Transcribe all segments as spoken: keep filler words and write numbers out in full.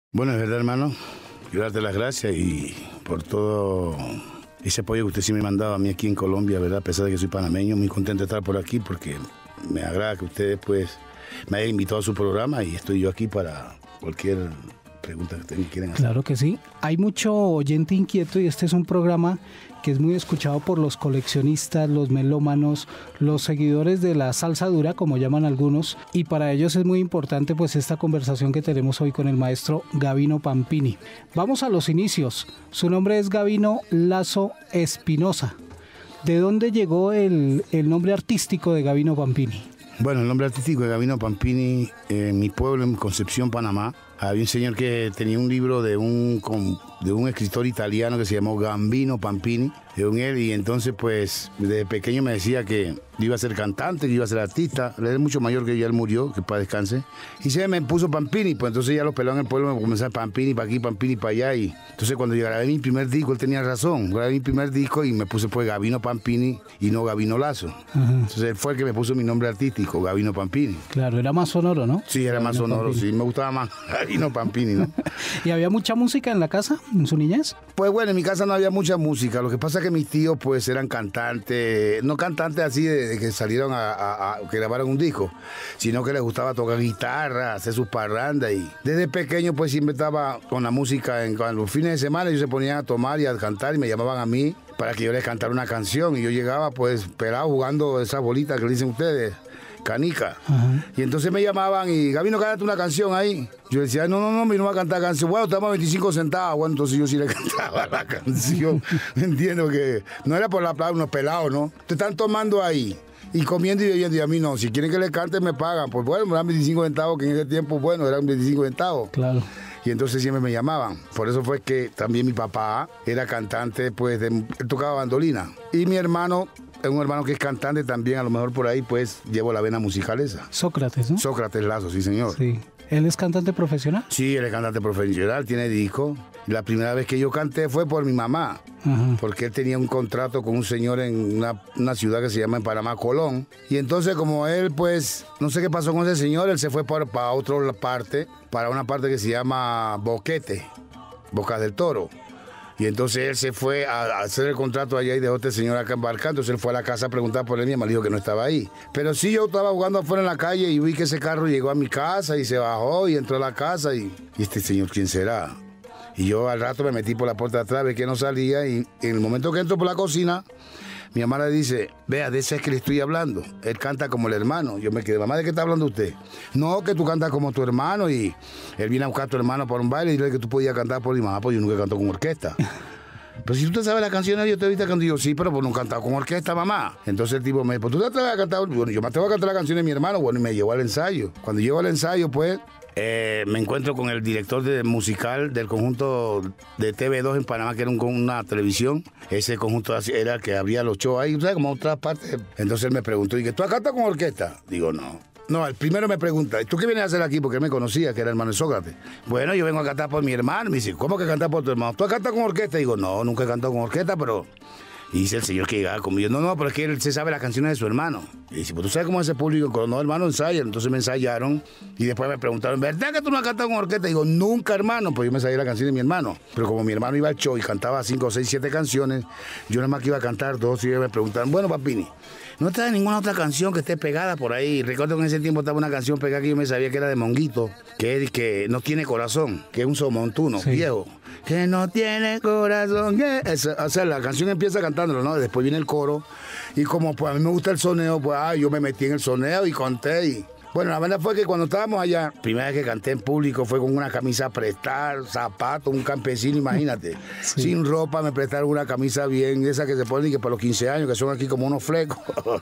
Bueno, es verdad, hermano. Quiero darte las gracias y por todo ese apoyo que usted sí me ha mandado a mí aquí en Colombia, ¿verdad? A pesar de que soy panameño, muy contento de estar por aquí porque me agrada que ustedes pues me hayan invitado a su programa y estoy yo aquí para cualquier pregunta que ustedes me quieran hacer. Claro que sí. Hay mucho oyente inquieto y este es un programa que es muy escuchado por los coleccionistas, los melómanos, los seguidores de la salsa dura, como llaman algunos, y para ellos es muy importante pues esta conversación que tenemos hoy con el maestro Gavino Pampini. Vamos a los inicios. Su nombre es Gavino Lazo Espinosa. ¿De dónde llegó el, el nombre artístico de Gavino Pampini? Bueno, el nombre artístico de Gavino Pampini, en mi pueblo, en Concepción, Panamá, había un señor que tenía un libro de un, de un escritor italiano que se llamó Gambino Pampini, de un él, y entonces pues desde pequeño me decía que yo iba a ser cantante, que iba a ser artista. Él es mucho mayor que yo, él murió, que para descanse. Y se me puso Pampini, pues entonces ya los pelados en el pueblo me comenzaron Pampini para aquí, Pampini para allá. Y entonces cuando yo grabé mi primer disco, él tenía razón. Grabé mi primer disco y me puse pues Gavino Pampini y no Gavino Lazo. Ajá. Entonces él fue el que me puso mi nombre artístico, Gavino Pampini. Claro, era más sonoro, ¿no? Sí, era Gavino más sonoro, Pampini. Sí, me gustaba más Gavino Pampini, ¿no? ¿Y había mucha música en la casa, en su niñez? Pues bueno, en mi casa no había mucha música. Lo que pasa es que mis tíos pues eran cantantes, no cantantes así de, de que salieron a, a, a que grabaron un disco, sino que les gustaba tocar guitarra, hacer sus parrandas, y desde pequeño pues siempre estaba con la música. En, en los fines de semana ellos se ponían a tomar y a cantar y me llamaban a mí para que yo les cantara una canción, y yo llegaba pues pelado jugando esas bolitas que le dicen ustedes, canica. Ajá. Y entonces me llamaban y Gavino, cántate una canción ahí. Yo decía, no, no, no, me no va a cantar canción. Bueno, estamos a veinticinco centavos. Bueno, entonces yo sí le cantaba la canción. Entiendo que no era por la plata, unos pelados, ¿no? Te están tomando ahí y comiendo y bebiendo, y a mí no. Si quieren que le cante, me pagan. Pues bueno, me dan veinticinco centavos, que en ese tiempo, bueno, eran veinticinco centavos. Claro. Y entonces siempre me llamaban. Por eso fue que también mi papá era cantante, pues, de, él tocaba bandolina. Y mi hermano es un hermano que es cantante también, a lo mejor por ahí, pues, llevo la vena musical esa. Sócrates, ¿no? Sócrates Lazo, sí, señor. Sí. ¿Él es cantante profesional? Sí, él es cantante profesional, tiene disco. La primera vez que yo canté fue por mi mamá, ajá, porque él tenía un contrato con un señor en una, una ciudad que se llama en Panamá, Colón. Y entonces como él, pues, no sé qué pasó con ese señor, él se fue para, para otra parte, para una parte que se llama Boquete, Bocas del Toro. Y entonces él se fue a, a hacer el contrato allá y dejó a este señor acá embarcando. Entonces él fue a la casa a preguntar por él, y mi mamá dijo que no estaba ahí. Pero sí, yo estaba jugando afuera en la calle y vi que ese carro llegó a mi casa y se bajó y entró a la casa. Y, ¿y este señor quién será? Y yo al rato me metí por la puerta de atrás, vi que no salía, y en el momento que entro por la cocina, mi mamá le dice, vea, de ese es que le estoy hablando. Él canta como el hermano. Yo me quedé, mamá, ¿de qué está hablando usted? No, que tú cantas como tu hermano, y él viene a buscar a tu hermano por un baile y dile que tú podías cantar por mi mamá, pues yo nunca canto con orquesta. Pero si tú te sabes la canción, yo te viste cuando yo sí, pero pues no cantaba con orquesta, mamá. Entonces el tipo me dijo, pues tú te vas a cantar. Bueno, yo me atrevo a cantar la canción de mi hermano, bueno, y me llevó al ensayo. Cuando llego al ensayo, pues, eh, me encuentro con el director de musical del conjunto de T V dos en Panamá, que era un, una televisión. Ese conjunto era el que abría los shows ahí, ¿sabes? Como otras partes. Entonces él me preguntó, ¿y que tú cantas con orquesta? Digo, no. No, el primero me pregunta, ¿tú qué vienes a hacer aquí? Porque él me conocía, que era hermano de Sócrates. Bueno, yo vengo a cantar por mi hermano. Me dice, ¿cómo que cantar por tu hermano? ¿Tú has cantado con orquesta? Digo, no, nunca he cantado con orquesta, pero... Y dice el señor que llegaba conmigo, no, no, pero es que él se sabe las canciones de su hermano. Y dice, pues tú sabes cómo es ese público, no, hermano, ensayan. Entonces me ensayaron y después me preguntaron, ¿verdad que tú no has cantado con orquesta? Digo, nunca, hermano, pues yo me ensayé la canción de mi hermano. Pero como mi hermano iba al show y cantaba cinco, seis, siete canciones, yo nada más que iba a cantar dos, y me preguntaron, bueno, Pampini, ¿no trae ninguna otra canción que esté pegada por ahí? Recuerdo que en ese tiempo estaba una canción pegada que yo me sabía que era de Monguito, que es que no tiene corazón, que es un somontuno, sí, viejo. Que no tiene corazón, que... Esa, o sea, la canción empieza cantándolo, ¿no? Después viene el coro, y como pues a mí me gusta el soneo, pues ah, yo me metí en el soneo y conté y... Bueno, la verdad fue que cuando estábamos allá, primera vez que canté en público fue con una camisa prestada, zapatos, un campesino, imagínate. Sí. Sin ropa, me prestaron una camisa bien, esa que se ponen que para los quince años, que son aquí como unos flecos.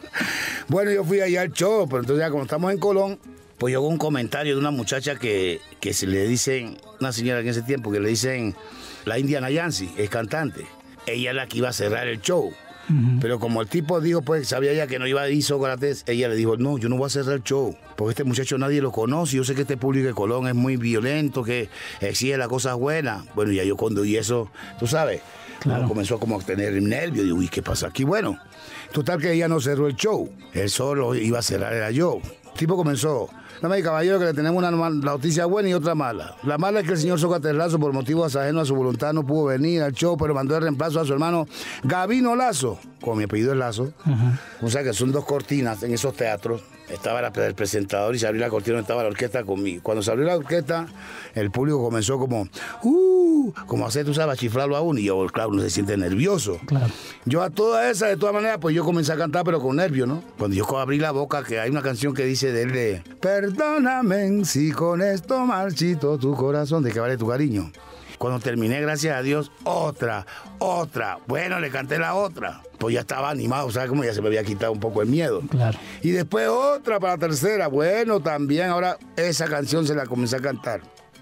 Bueno, yo fui allá al show, pero entonces ya como estamos en Colón, pues llegó un comentario de una muchacha que, que se le dicen, una señora en ese tiempo, que le dicen la Indiana Yancy, es cantante. Ella es la que iba a cerrar el show. Uh-huh. Pero como el tipo dijo, pues sabía ya que no iba a ir Sócrates, ella le dijo, no, yo no voy a cerrar el show, porque este muchacho nadie lo conoce, yo sé que este público de Colón es muy violento, que exige las cosas buenas. Bueno, ya yo cuando y eso, tú sabes, claro, comenzó como a tener nervios, digo, uy, ¿qué pasa aquí? Bueno, total que ella no cerró el show, él solo iba a cerrar el show. tipo comenzó. Dame y caballero, que le tenemos una noticia buena y otra mala. La mala es que el señor Sócrates Lazo, por motivos ajenos a su voluntad, no pudo venir al show, pero mandó el reemplazo a su hermano Gabino Lazo, con mi apellido es Lazo. Uh-huh. O sea que son dos cortinas en esos teatros. Estaba la, el presentador y se abrió la cortina donde estaba la orquesta conmigo. Cuando se abrió la orquesta, el público comenzó como, uh, como hacer, tú sabes, a chiflarlo a uno. Y yo, claro, uno se siente nervioso. Claro. Yo a toda esa, de todas maneras, pues yo comencé a cantar, pero con nervio, ¿no? Cuando yo abrí la boca, que hay una canción que dice de él de, perdóname si con esto marchito tu corazón, de que vale tu cariño. Cuando terminé, gracias a Dios, otra, otra. Bueno, le canté la otra. Pues ya estaba animado, ¿sabes? Como ya se me había quitado un poco el miedo. Claro. Y después otra para la tercera. Bueno, también ahora esa canción se la comencé a cantar.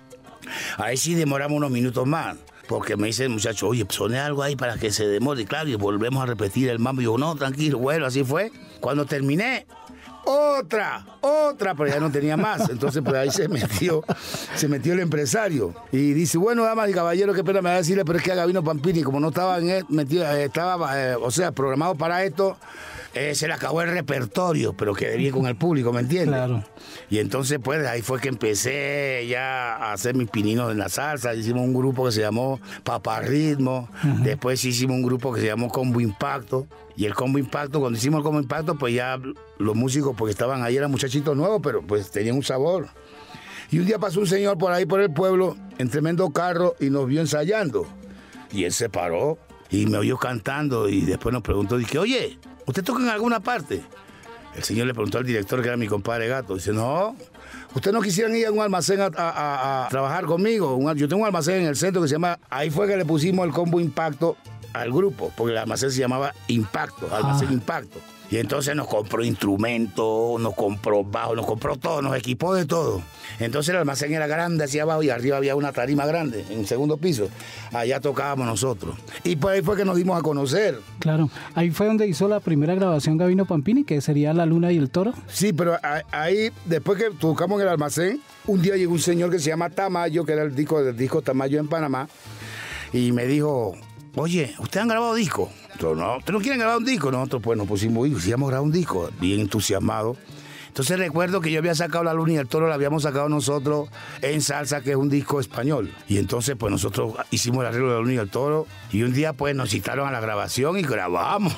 Ahí sí demoramos unos minutos más. Porque me dice el muchacho, oye, soné algo ahí para que se demore. Y claro, y volvemos a repetir el mambo. Y yo, no, tranquilo. Bueno, así fue. Cuando terminé, otra, otra, pero ya no tenía más. Entonces, pues ahí se metió, se metió el empresario. Y dice, bueno, damas y caballeros, qué pena me va a decirle, pero es que a Gabino Pampini, como no estaba en él, metido, estaba, eh, o sea, programado para esto, eh, se le acabó el repertorio, pero quedé bien con el público, ¿me entiendes? Claro. Y entonces, pues, ahí fue que empecé ya a hacer mis pininos en la salsa. Hicimos un grupo que se llamó Papá Ritmo. Uh-huh. Después hicimos un grupo que se llamó Combo Impacto. Y el Combo Impacto, cuando hicimos el Combo Impacto, pues ya los músicos, porque estaban ahí, eran muchachitos nuevos, pero pues tenían un sabor. Y un día pasó un señor por ahí, por el pueblo, en tremendo carro, y nos vio ensayando. Y él se paró y me oyó cantando, y después nos preguntó, dije, oye, ¿usted toca en alguna parte? El señor le preguntó al director, que era mi compadre Gato, dice, no, ¿ustedes no quisieran ir a un almacén a, a, a trabajar conmigo? Un, yo tengo un almacén en el centro que se llama, ahí fue que le pusimos el Combo Impacto al grupo, porque el almacén se llamaba Impacto, Almacén ah. Impacto. Y entonces nos compró instrumentos, nos compró bajo, nos compró todo, nos equipó de todo. Entonces el almacén era grande hacia abajo y arriba había una tarima grande en el segundo piso. Allá tocábamos nosotros. Y por ahí fue que nos dimos a conocer. Claro, ahí fue donde hizo la primera grabación Gabino Pampini, que sería La Luna y el Toro. Sí, pero ahí, después que tocamos en el almacén, un día llegó un señor que se llama Tamayo, que era el disco del disco Tamayo en Panamá, y me dijo, oye, ¿ustedes han grabado disco? Nosotros, no, ¿ustedes no quieren grabar un disco? Nosotros pues nos pusimos, y íbamos a grabar un disco, bien entusiasmados. Entonces recuerdo que yo había sacado La Luna y el Toro, la habíamos sacado nosotros en salsa, que es un disco español. Y entonces pues nosotros hicimos el arreglo de La Luna y el Toro, y un día pues nos citaron a la grabación y grabamos.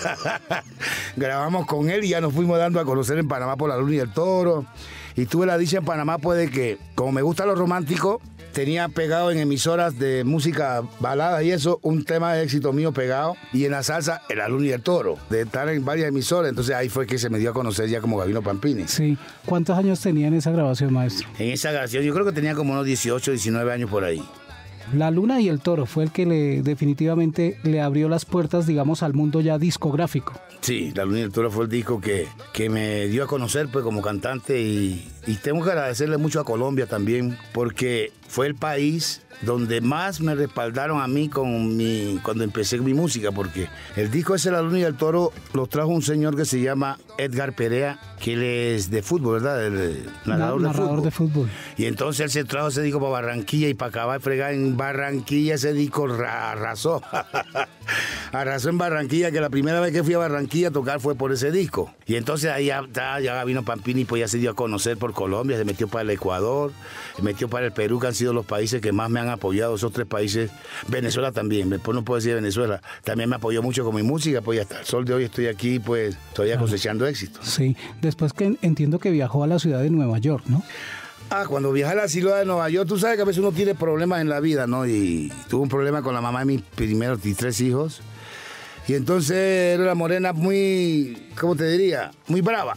Grabamos con él y ya nos fuimos dando a conocer en Panamá por La Luna y el Toro. Y tuve la dicha en Panamá pues de que, como me gusta lo romántico, tenía pegado en emisoras de música balada y eso, un tema de éxito mío pegado. Y en la salsa, el La Luna y el Toro, de estar en varias emisoras. Entonces ahí fue que se me dio a conocer ya como Gabino Pampini. Sí. ¿Cuántos años tenía en esa grabación, maestro? En esa grabación yo creo que tenía como unos dieciocho, diecinueve años por ahí. La Luna y el Toro fue el que le definitivamente le abrió las puertas, digamos, al mundo ya discográfico. Sí, La Luna y el Toro fue el disco que, que me dio a conocer pues como cantante y, y tengo que agradecerle mucho a Colombia también, porque fue el país donde más me respaldaron a mí con mi, cuando empecé mi música, porque el disco ese, La Luna y el Toro, lo trajo un señor que se llama Edgar Perea, que él es de fútbol, ¿verdad? El narrador, Na, de, fútbol. de fútbol. Y entonces él se trajo ese disco para Barranquilla y para acabar de fregar en Barranquilla, ese disco arrasó. Arrasó en Barranquilla, que la primera vez que fui a Barranquilla a tocar fue por ese disco. Y entonces ahí ya, ya Gabino Pampini pues ya se dio a conocer por Colombia, se metió para el Ecuador, se metió para el Perú, que han sido los países que más me han apoyado, esos tres países. Venezuela también, después no puedo decir Venezuela, también me apoyó mucho con mi música, pues hasta el sol de hoy estoy aquí, pues todavía cosechando éxito. Sí, después que entiendo que viajó a la ciudad de Nueva York, ¿no? Ah, cuando viajé a la ciudad de Nueva York, tú sabes que a veces uno tiene problemas en la vida, ¿no? Y tuve un problema con la mamá de mis primeros tres hijos. Y entonces era una morena muy, ¿cómo te diría? Muy brava.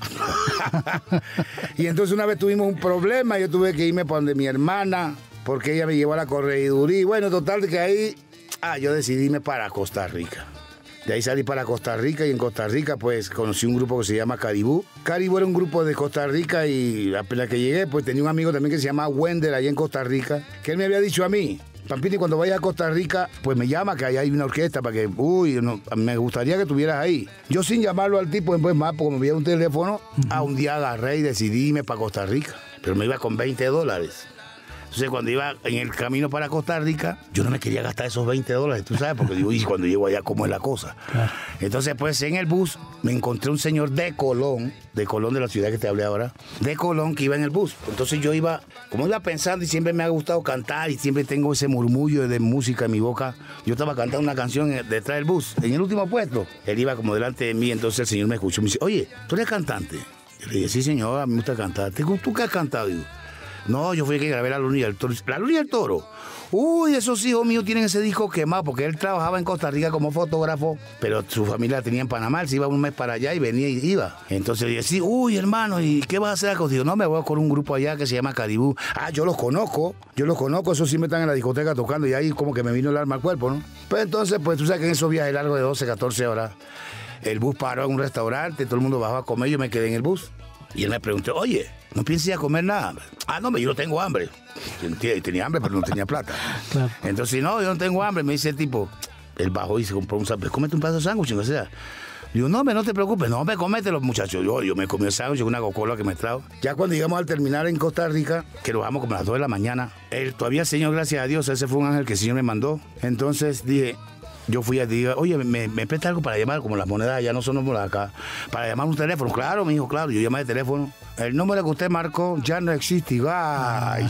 Y entonces una vez tuvimos un problema, yo tuve que irme para donde mi hermana, porque ella me llevó a la corregiduría. Y bueno, total, de que ahí, ah, yo decidí irme para Costa Rica. De ahí salí para Costa Rica y en Costa Rica pues conocí un grupo que se llama Caribú. Caribú era un grupo de Costa Rica y apenas que llegué pues tenía un amigo también que se llama Wender allá en Costa Rica, que él me había dicho a mí, Pampini, cuando vayas a Costa Rica, pues me llama, que allá hay una orquesta para que, uy, no, me gustaría que estuvieras ahí. Yo sin llamarlo al tipo, pues más, porque me veía un teléfono, uh-huh. a un día agarré y decidí irme para Costa Rica, pero me iba con veinte dólares. Entonces, cuando iba en el camino para Costa Rica, yo no me quería gastar esos veinte dólares, tú sabes, porque digo, y cuando llego allá, ¿cómo es la cosa? Claro. Entonces, pues, en el bus me encontré un señor de Colón, de Colón, de la ciudad que te hablé ahora, de Colón, que iba en el bus. Entonces, yo iba, como iba pensando, y siempre me ha gustado cantar, y siempre tengo ese murmullo de música en mi boca. Yo estaba cantando una canción detrás del bus, en el último puesto. Él iba como delante de mí, entonces el señor me escuchó y me dice, oye, ¿tú eres cantante? Yo le dije, sí, señor, a mí me gusta cantar. ¿Tú qué has cantado? Digo, no, yo fui el que grabé La Luna y el Toro. ¿La Luna y el Toro? Uy, esos hijos míos tienen ese disco quemado, porque él trabajaba en Costa Rica como fotógrafo, pero su familia la tenía en Panamá, él se iba un mes para allá y venía y iba. Entonces yo decía, uy, hermano, ¿y qué vas a hacer acá? Digo, no, me voy con un grupo allá que se llama Caribú. Ah, yo los conozco, yo los conozco, esos sí me están en la discoteca tocando y ahí como que me vino el alma al cuerpo, ¿no? Pues entonces, pues tú sabes que en esos viajes largos de doce, catorce horas, el bus paró en un restaurante, todo el mundo bajó a comer, yo me quedé en el bus. Y él me preguntó, oye, ¿no piensas ir a comer nada? Ah, no, yo no tengo hambre. Tenía hambre, pero no tenía plata. Claro. Entonces, no, yo no tengo hambre. Me dice el tipo, él bajó y se compró un sándwich. Cómete un pedazo de sándwich, o sea. Digo, no, me no te preocupes, no, me cómetelo, muchachos. Yo, yo me comí el sándwich con una Coca-Cola que me trajo. Ya cuando llegamos al terminar en Costa Rica, que lo bajamos como a las dos de la mañana, él, todavía el Señor, gracias a Dios, ese fue un ángel que el Señor me mandó. Entonces dije, yo fui a decir, oye, me, me presta algo para llamar, como las monedas ya no son como las acá, para llamar un teléfono. Claro, me dijo, claro, yo llamé de teléfono. El número que usted marcó ya no existe. Ay.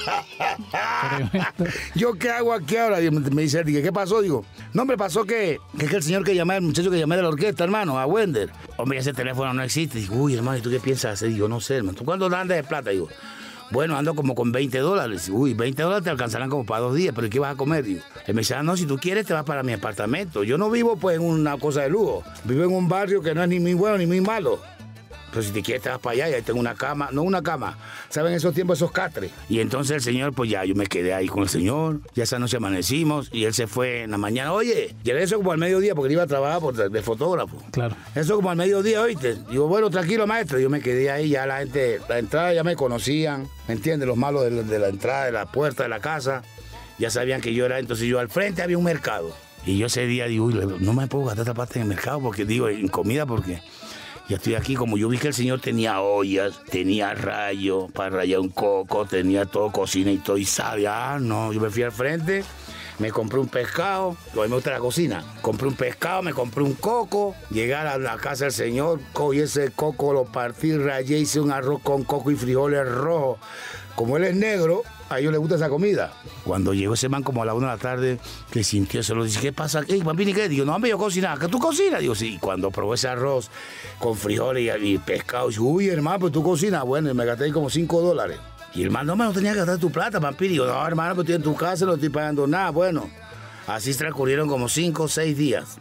¿Yo qué hago aquí ahora? Y me dice, ¿qué pasó? Digo, no, me pasó que, que es que el señor que llamé, el muchacho que llamé de la orquesta, hermano, a Wender. Hombre, ese teléfono no existe. Digo, uy, hermano, ¿y tú qué piensas hacer? Digo, no sé, hermano. ¿Tú cuánto andas de plata? Digo, bueno, ando como con veinte dólares. Uy, veinte dólares te alcanzarán como para dos días, pero ¿qué vas a comer? Digo, él me dice, ah, no, si tú quieres te vas para mi apartamento. Yo no vivo pues en una cosa de lujo. Vivo en un barrio que no es ni muy bueno ni muy malo. Pero si te quieres te vas para allá y ahí tengo una cama, no una cama, ¿saben esos tiempos esos catres? Y entonces el señor, pues ya, yo me quedé ahí con el señor, ya esa noche amanecimos y él se fue en la mañana. Oye, llegué eso como al mediodía porque él iba a trabajar por, de fotógrafo. Claro. Eso como al mediodía, oíste. Digo, bueno, tranquilo, maestro. Yo me quedé ahí, ya la gente, la entrada ya me conocían, ¿me entiendes? Los malos de, de la entrada, de la puerta de la casa, ya sabían que yo era. Entonces yo al frente había un mercado. Y yo ese día digo, uy, no me puedo gastar esta parte en el mercado porque digo, en comida porque... Ya estoy aquí, como yo vi que el señor tenía ollas, tenía rayo para rayar un coco, tenía todo, cocina y todo, y sabe, ah, no, yo me fui al frente, me compré un pescado, lo que me gusta la cocina, compré un pescado, me compré un coco, llegué a la casa del señor, cogí ese coco, lo partí, rayé, hice un arroz con coco y frijoles rojos. Como él es negro, a ellos les gusta esa comida. Cuando llegó ese man como a la una de la tarde, que sintió eso, le dije, ¿qué pasa aquí, Pampini? ¿Qué? Digo, no, hombre, yo cocinaba. ¿Que tú cocinas? Digo, sí. Cuando probé ese arroz con frijoles y, y pescado, digo, uy, hermano, pues tú cocinas. Bueno, y me gasté ahí como cinco dólares. Y el man, no, me no tenía que gastar tu plata, Pampini. Digo, no, hermano, pues estoy en tu casa, no estoy pagando nada. Bueno, así transcurrieron como cinco o seis días.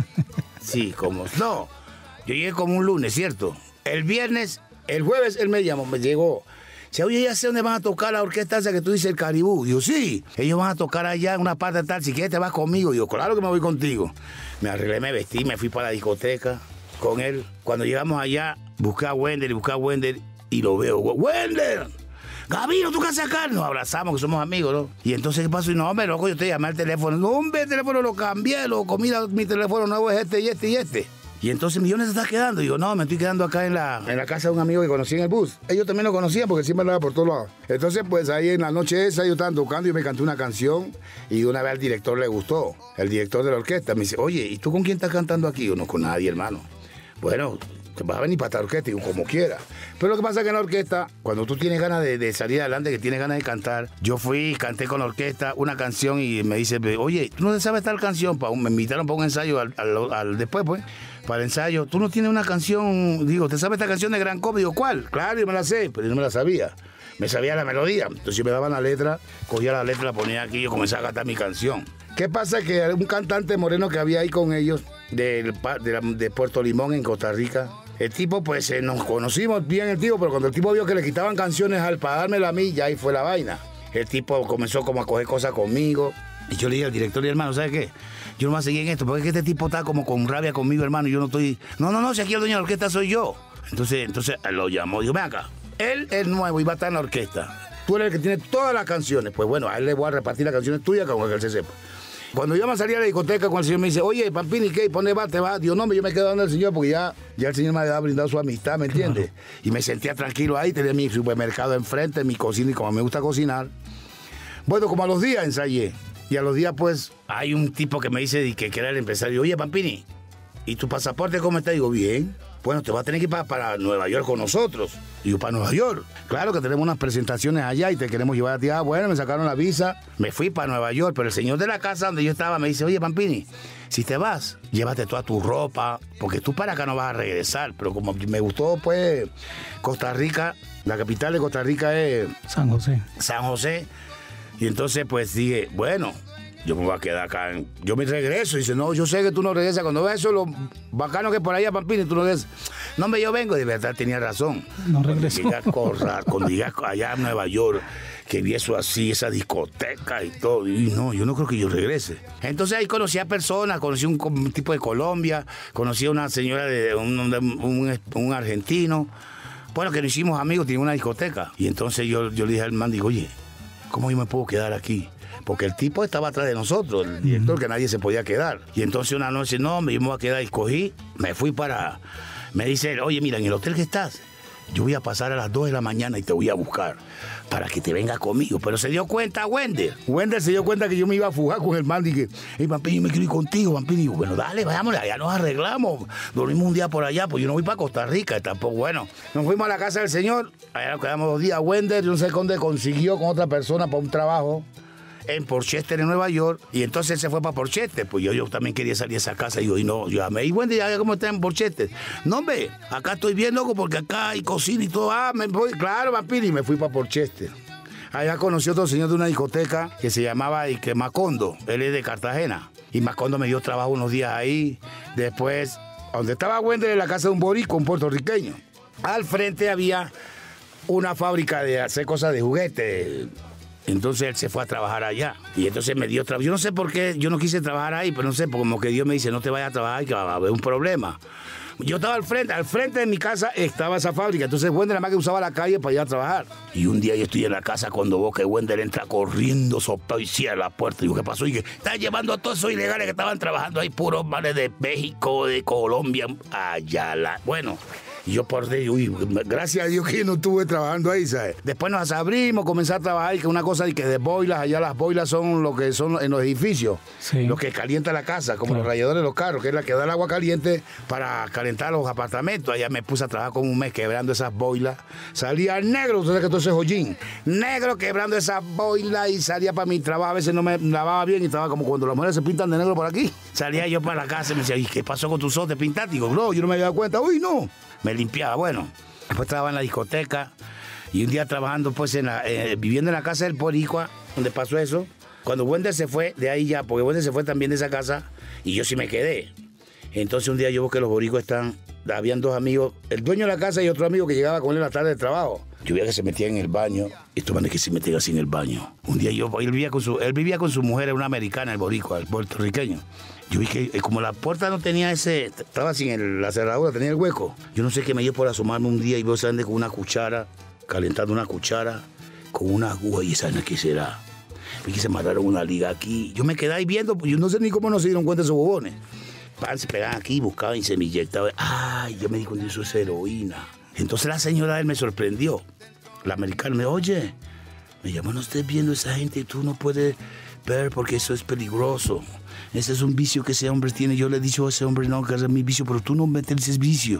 Sí, como, no. Yo llegué como un lunes, ¿cierto? El viernes, el jueves, él me llamó, me llegó. Dice, oye, ya sé dónde van a tocar la orquesta esa que tú dices, el Caribú. Digo, sí, ellos van a tocar allá en una parte tal, si quieres te vas conmigo. Digo, claro que me voy contigo. Me arreglé, me vestí, me fui para la discoteca con él. Cuando llegamos allá, busqué a Wender y busqué a Wender y lo veo. ¡Wender! Gabino, ¿tú qué haces acá? Nos abrazamos, que somos amigos, ¿no? Y entonces, ¿qué pasó? Y no, hombre, loco, yo te llamé al teléfono. No, hombre, el teléfono lo cambié, lo comí, mi teléfono nuevo es este y este y este. Y entonces, ¿millones se está quedando? Digo, no, me estoy quedando acá en la, en la casa de un amigo que conocí en el bus. Ellos también lo conocían porque siempre andaba por todos lados. Entonces, pues ahí en la noche esa, ellos estaban tocando y yo me canté una canción y de una vez al director le gustó. El director de la orquesta me dice, oye, ¿y tú con quién estás cantando aquí? Yo, no, con nadie, hermano. Bueno, te vas a venir para esta orquesta, digo, como quiera. Pero lo que pasa es que en la orquesta, cuando tú tienes ganas de, de salir adelante, que tienes ganas de cantar, yo fui, canté con la orquesta una canción y me dice, oye, ¿tú no sabes tal canción? Me invitaron para un ensayo al, al, al después, pues. Para el ensayo, tú no tienes una canción, digo, ¿te sabes esta canción de Gran Combo? Digo, ¿cuál? Claro, yo me la sé, pero yo no me la sabía. Me sabía la melodía. Entonces yo me daban la letra, cogía la letra, la ponía aquí y yo comencé a cantar mi canción. ¿Qué pasa? Que un cantante moreno que había ahí con ellos, de, de, de Puerto Limón, en Costa Rica, el tipo, pues, eh, nos conocimos bien el tipo, pero cuando el tipo vio que le quitaban canciones al para dármela a mí, ya ahí fue la vaina. El tipo comenzó como a coger cosas conmigo. Y yo le dije al director y hermano, ¿sabes qué? Yo no me voy a seguir en esto, porque es que este tipo está como con rabia conmigo, hermano, y yo no estoy... No, no, no, si aquí el dueño de la orquesta soy yo. Entonces, entonces lo llamó, dijo, ven acá, él es nuevo y va a estar en la orquesta. Tú eres el que tiene todas las canciones. Pues bueno, a él le voy a repartir las canciones tuyas con que él se sepa. Cuando yo me salí a la discoteca con el señor me dice, oye, Pampini, ¿qué? ¿Dónde vas? ¿Te vas? Digo, no, yo me quedo dando al señor porque ya, ya el señor me había brindado su amistad, ¿me entiendes? Claro. Y me sentía tranquilo ahí, tenía mi supermercado enfrente, mi cocina, y como me gusta cocinar, Bueno, como a los días ensayé. Y a los días, pues, hay un tipo que me dice que, que era el empresario. Oye, Pampini, ¿y tu pasaporte cómo está? Digo, bien. Bueno, te vas a tener que ir para, para Nueva York con nosotros. Digo, ¿para Nueva York? Claro que tenemos unas presentaciones allá y te queremos llevar a ti. Ah, bueno, me sacaron la visa. Me fui para Nueva York, pero el señor de la casa donde yo estaba me dice, oye, Pampini, si te vas, llévate toda tu ropa, porque tú para acá no vas a regresar. Pero como me gustó, pues, Costa Rica, la capital de Costa Rica es... San José. San José. Y entonces, pues, dije, bueno, yo me voy a quedar acá. En... Yo me regreso. Y dice, no, yo sé que tú no regresas. Cuando ves eso, lo bacano que por allá, Pampini, tú no regresas. No, hombre, yo vengo. De verdad, tenía razón. No regresó. Cuando llegué a Corral, cuando llegué allá a Nueva York, que vi eso así, esa discoteca y todo. Y no, yo no creo que yo regrese. Entonces ahí conocí a personas, conocí un, un tipo de Colombia, conocí a una señora de un, un, un argentino. Bueno, que nos hicimos amigos, tenía una discoteca. Y entonces yo, yo le dije al man, digo, oye, ¿cómo yo me puedo quedar aquí? Porque el tipo estaba atrás de nosotros, el director, que nadie se podía quedar. Y entonces una noche, no, me iba a quedar y cogí, me fui para... Me dice, oye, mira, en el hotel que estás, yo voy a pasar a las dos de la mañana y te voy a buscar para que te vengas conmigo. Pero se dio cuenta Wender. Wender se dio cuenta que yo me iba a fugar con el man. Dije, hey, Pampini, yo me quiero ir contigo, Pampini. Digo, bueno, dale, vayámosle, allá nos arreglamos. Dormimos un día por allá, pues yo no voy para Costa Rica, tampoco. Bueno, nos fuimos a la casa del señor, allá nos quedamos dos días. Wender, yo no sé dónde consiguió con otra persona para un trabajo en Porchester, en Nueva York, y entonces él se fue para Porchester. Pues yo, yo también quería salir de esa casa, y yo, y no, yo amé, y bueno, ya cómo está en Porchester. No, hombre, acá estoy bien, loco, porque acá hay cocina y todo. Ah, me voy, claro, Pampini, y me fui para Porchester. Allá conocí a otro señor de una discoteca que se llamaba Ike Macondo, él es de Cartagena, y Macondo me dio trabajo unos días ahí. Después, donde estaba Wender, en la casa de un boricua, un puertorriqueño. Al frente había una fábrica de hacer cosas de juguetes. Entonces él se fue a trabajar allá. Y entonces me dio trabajo. Yo no sé por qué, yo no quise trabajar ahí, pero no sé, porque como que Dios me dice, no te vayas a trabajar, que va a haber un problema. Yo estaba al frente, al frente de mi casa estaba esa fábrica. Entonces Wender nada más que usaba la calle para ir a trabajar. Y un día yo estoy en la casa cuando veo que Wender entra corriendo, sopado y cierra la puerta. Digo, ¿qué pasó? Y que está llevando a todos esos ilegales que estaban trabajando ahí, puros males de México, de Colombia, allá la... Bueno... Y yo por Dios, uy, gracias a Dios que yo no estuve trabajando ahí, ¿sabes? Después nos abrimos, comencé a trabajar, y que una cosa de que de boilas, allá las boilas son lo que son en los edificios, sí, lo que calienta la casa, como claro, los radiadores de los carros, que es la que da el agua caliente para calentar los apartamentos. Allá me puse a trabajar como un mes quebrando esas boilas. Salía negro, usted sabe que todo ese joyín, negro quebrando esas boilas, y salía para mi trabajo. A veces no me lavaba bien y estaba como cuando las mujeres se pintan de negro por aquí. Salía yo para la casa y me decía, ¿y qué pasó con tus ojos? ¿Te pintaste? Digo, no, yo no me había dado cuenta. Uy, no. Me limpiaba, bueno, después trabajaba en la discoteca, y un día trabajando, pues, en la, eh, viviendo en la casa del boricua, donde pasó eso. Cuando Wender se fue de ahí ya, porque Wender se fue también de esa casa, y yo sí me quedé. Entonces un día yo veo que los boricuas están, habían dos amigos, el dueño de la casa y otro amigo que llegaba con él en la tarde de trabajo. Yo veía que se metían en el baño, y estos manes que se metían así en el baño. Un día yo, él vivía con su, él vivía con su mujer, una americana, el boricua, el puertorriqueño. Yo vi que como la puerta no tenía ese, estaba sin el, la cerradura, tenía el hueco. Yo no sé qué me dio por asomarme un día y veo esa gente con una cuchara, calentando una cuchara, con una aguja, y esa qué será. Vi que se amarraron una liga aquí. Yo me quedé ahí viendo, pues yo no sé ni cómo no se dieron cuenta esos bobones. Pan, se pegaban aquí, buscaban y se me inyectaban. Ay, yo me di cuenta, eso es heroína. Entonces la señora de él me sorprendió. La americana me dijo, oye, me llamó, no estés viendo esa gente, tú no puedes ver porque eso es peligroso. Ese es un vicio que ese hombre tiene. Yo le he dicho a ese hombre, no, que es mi vicio, pero tú no metes ese vicio.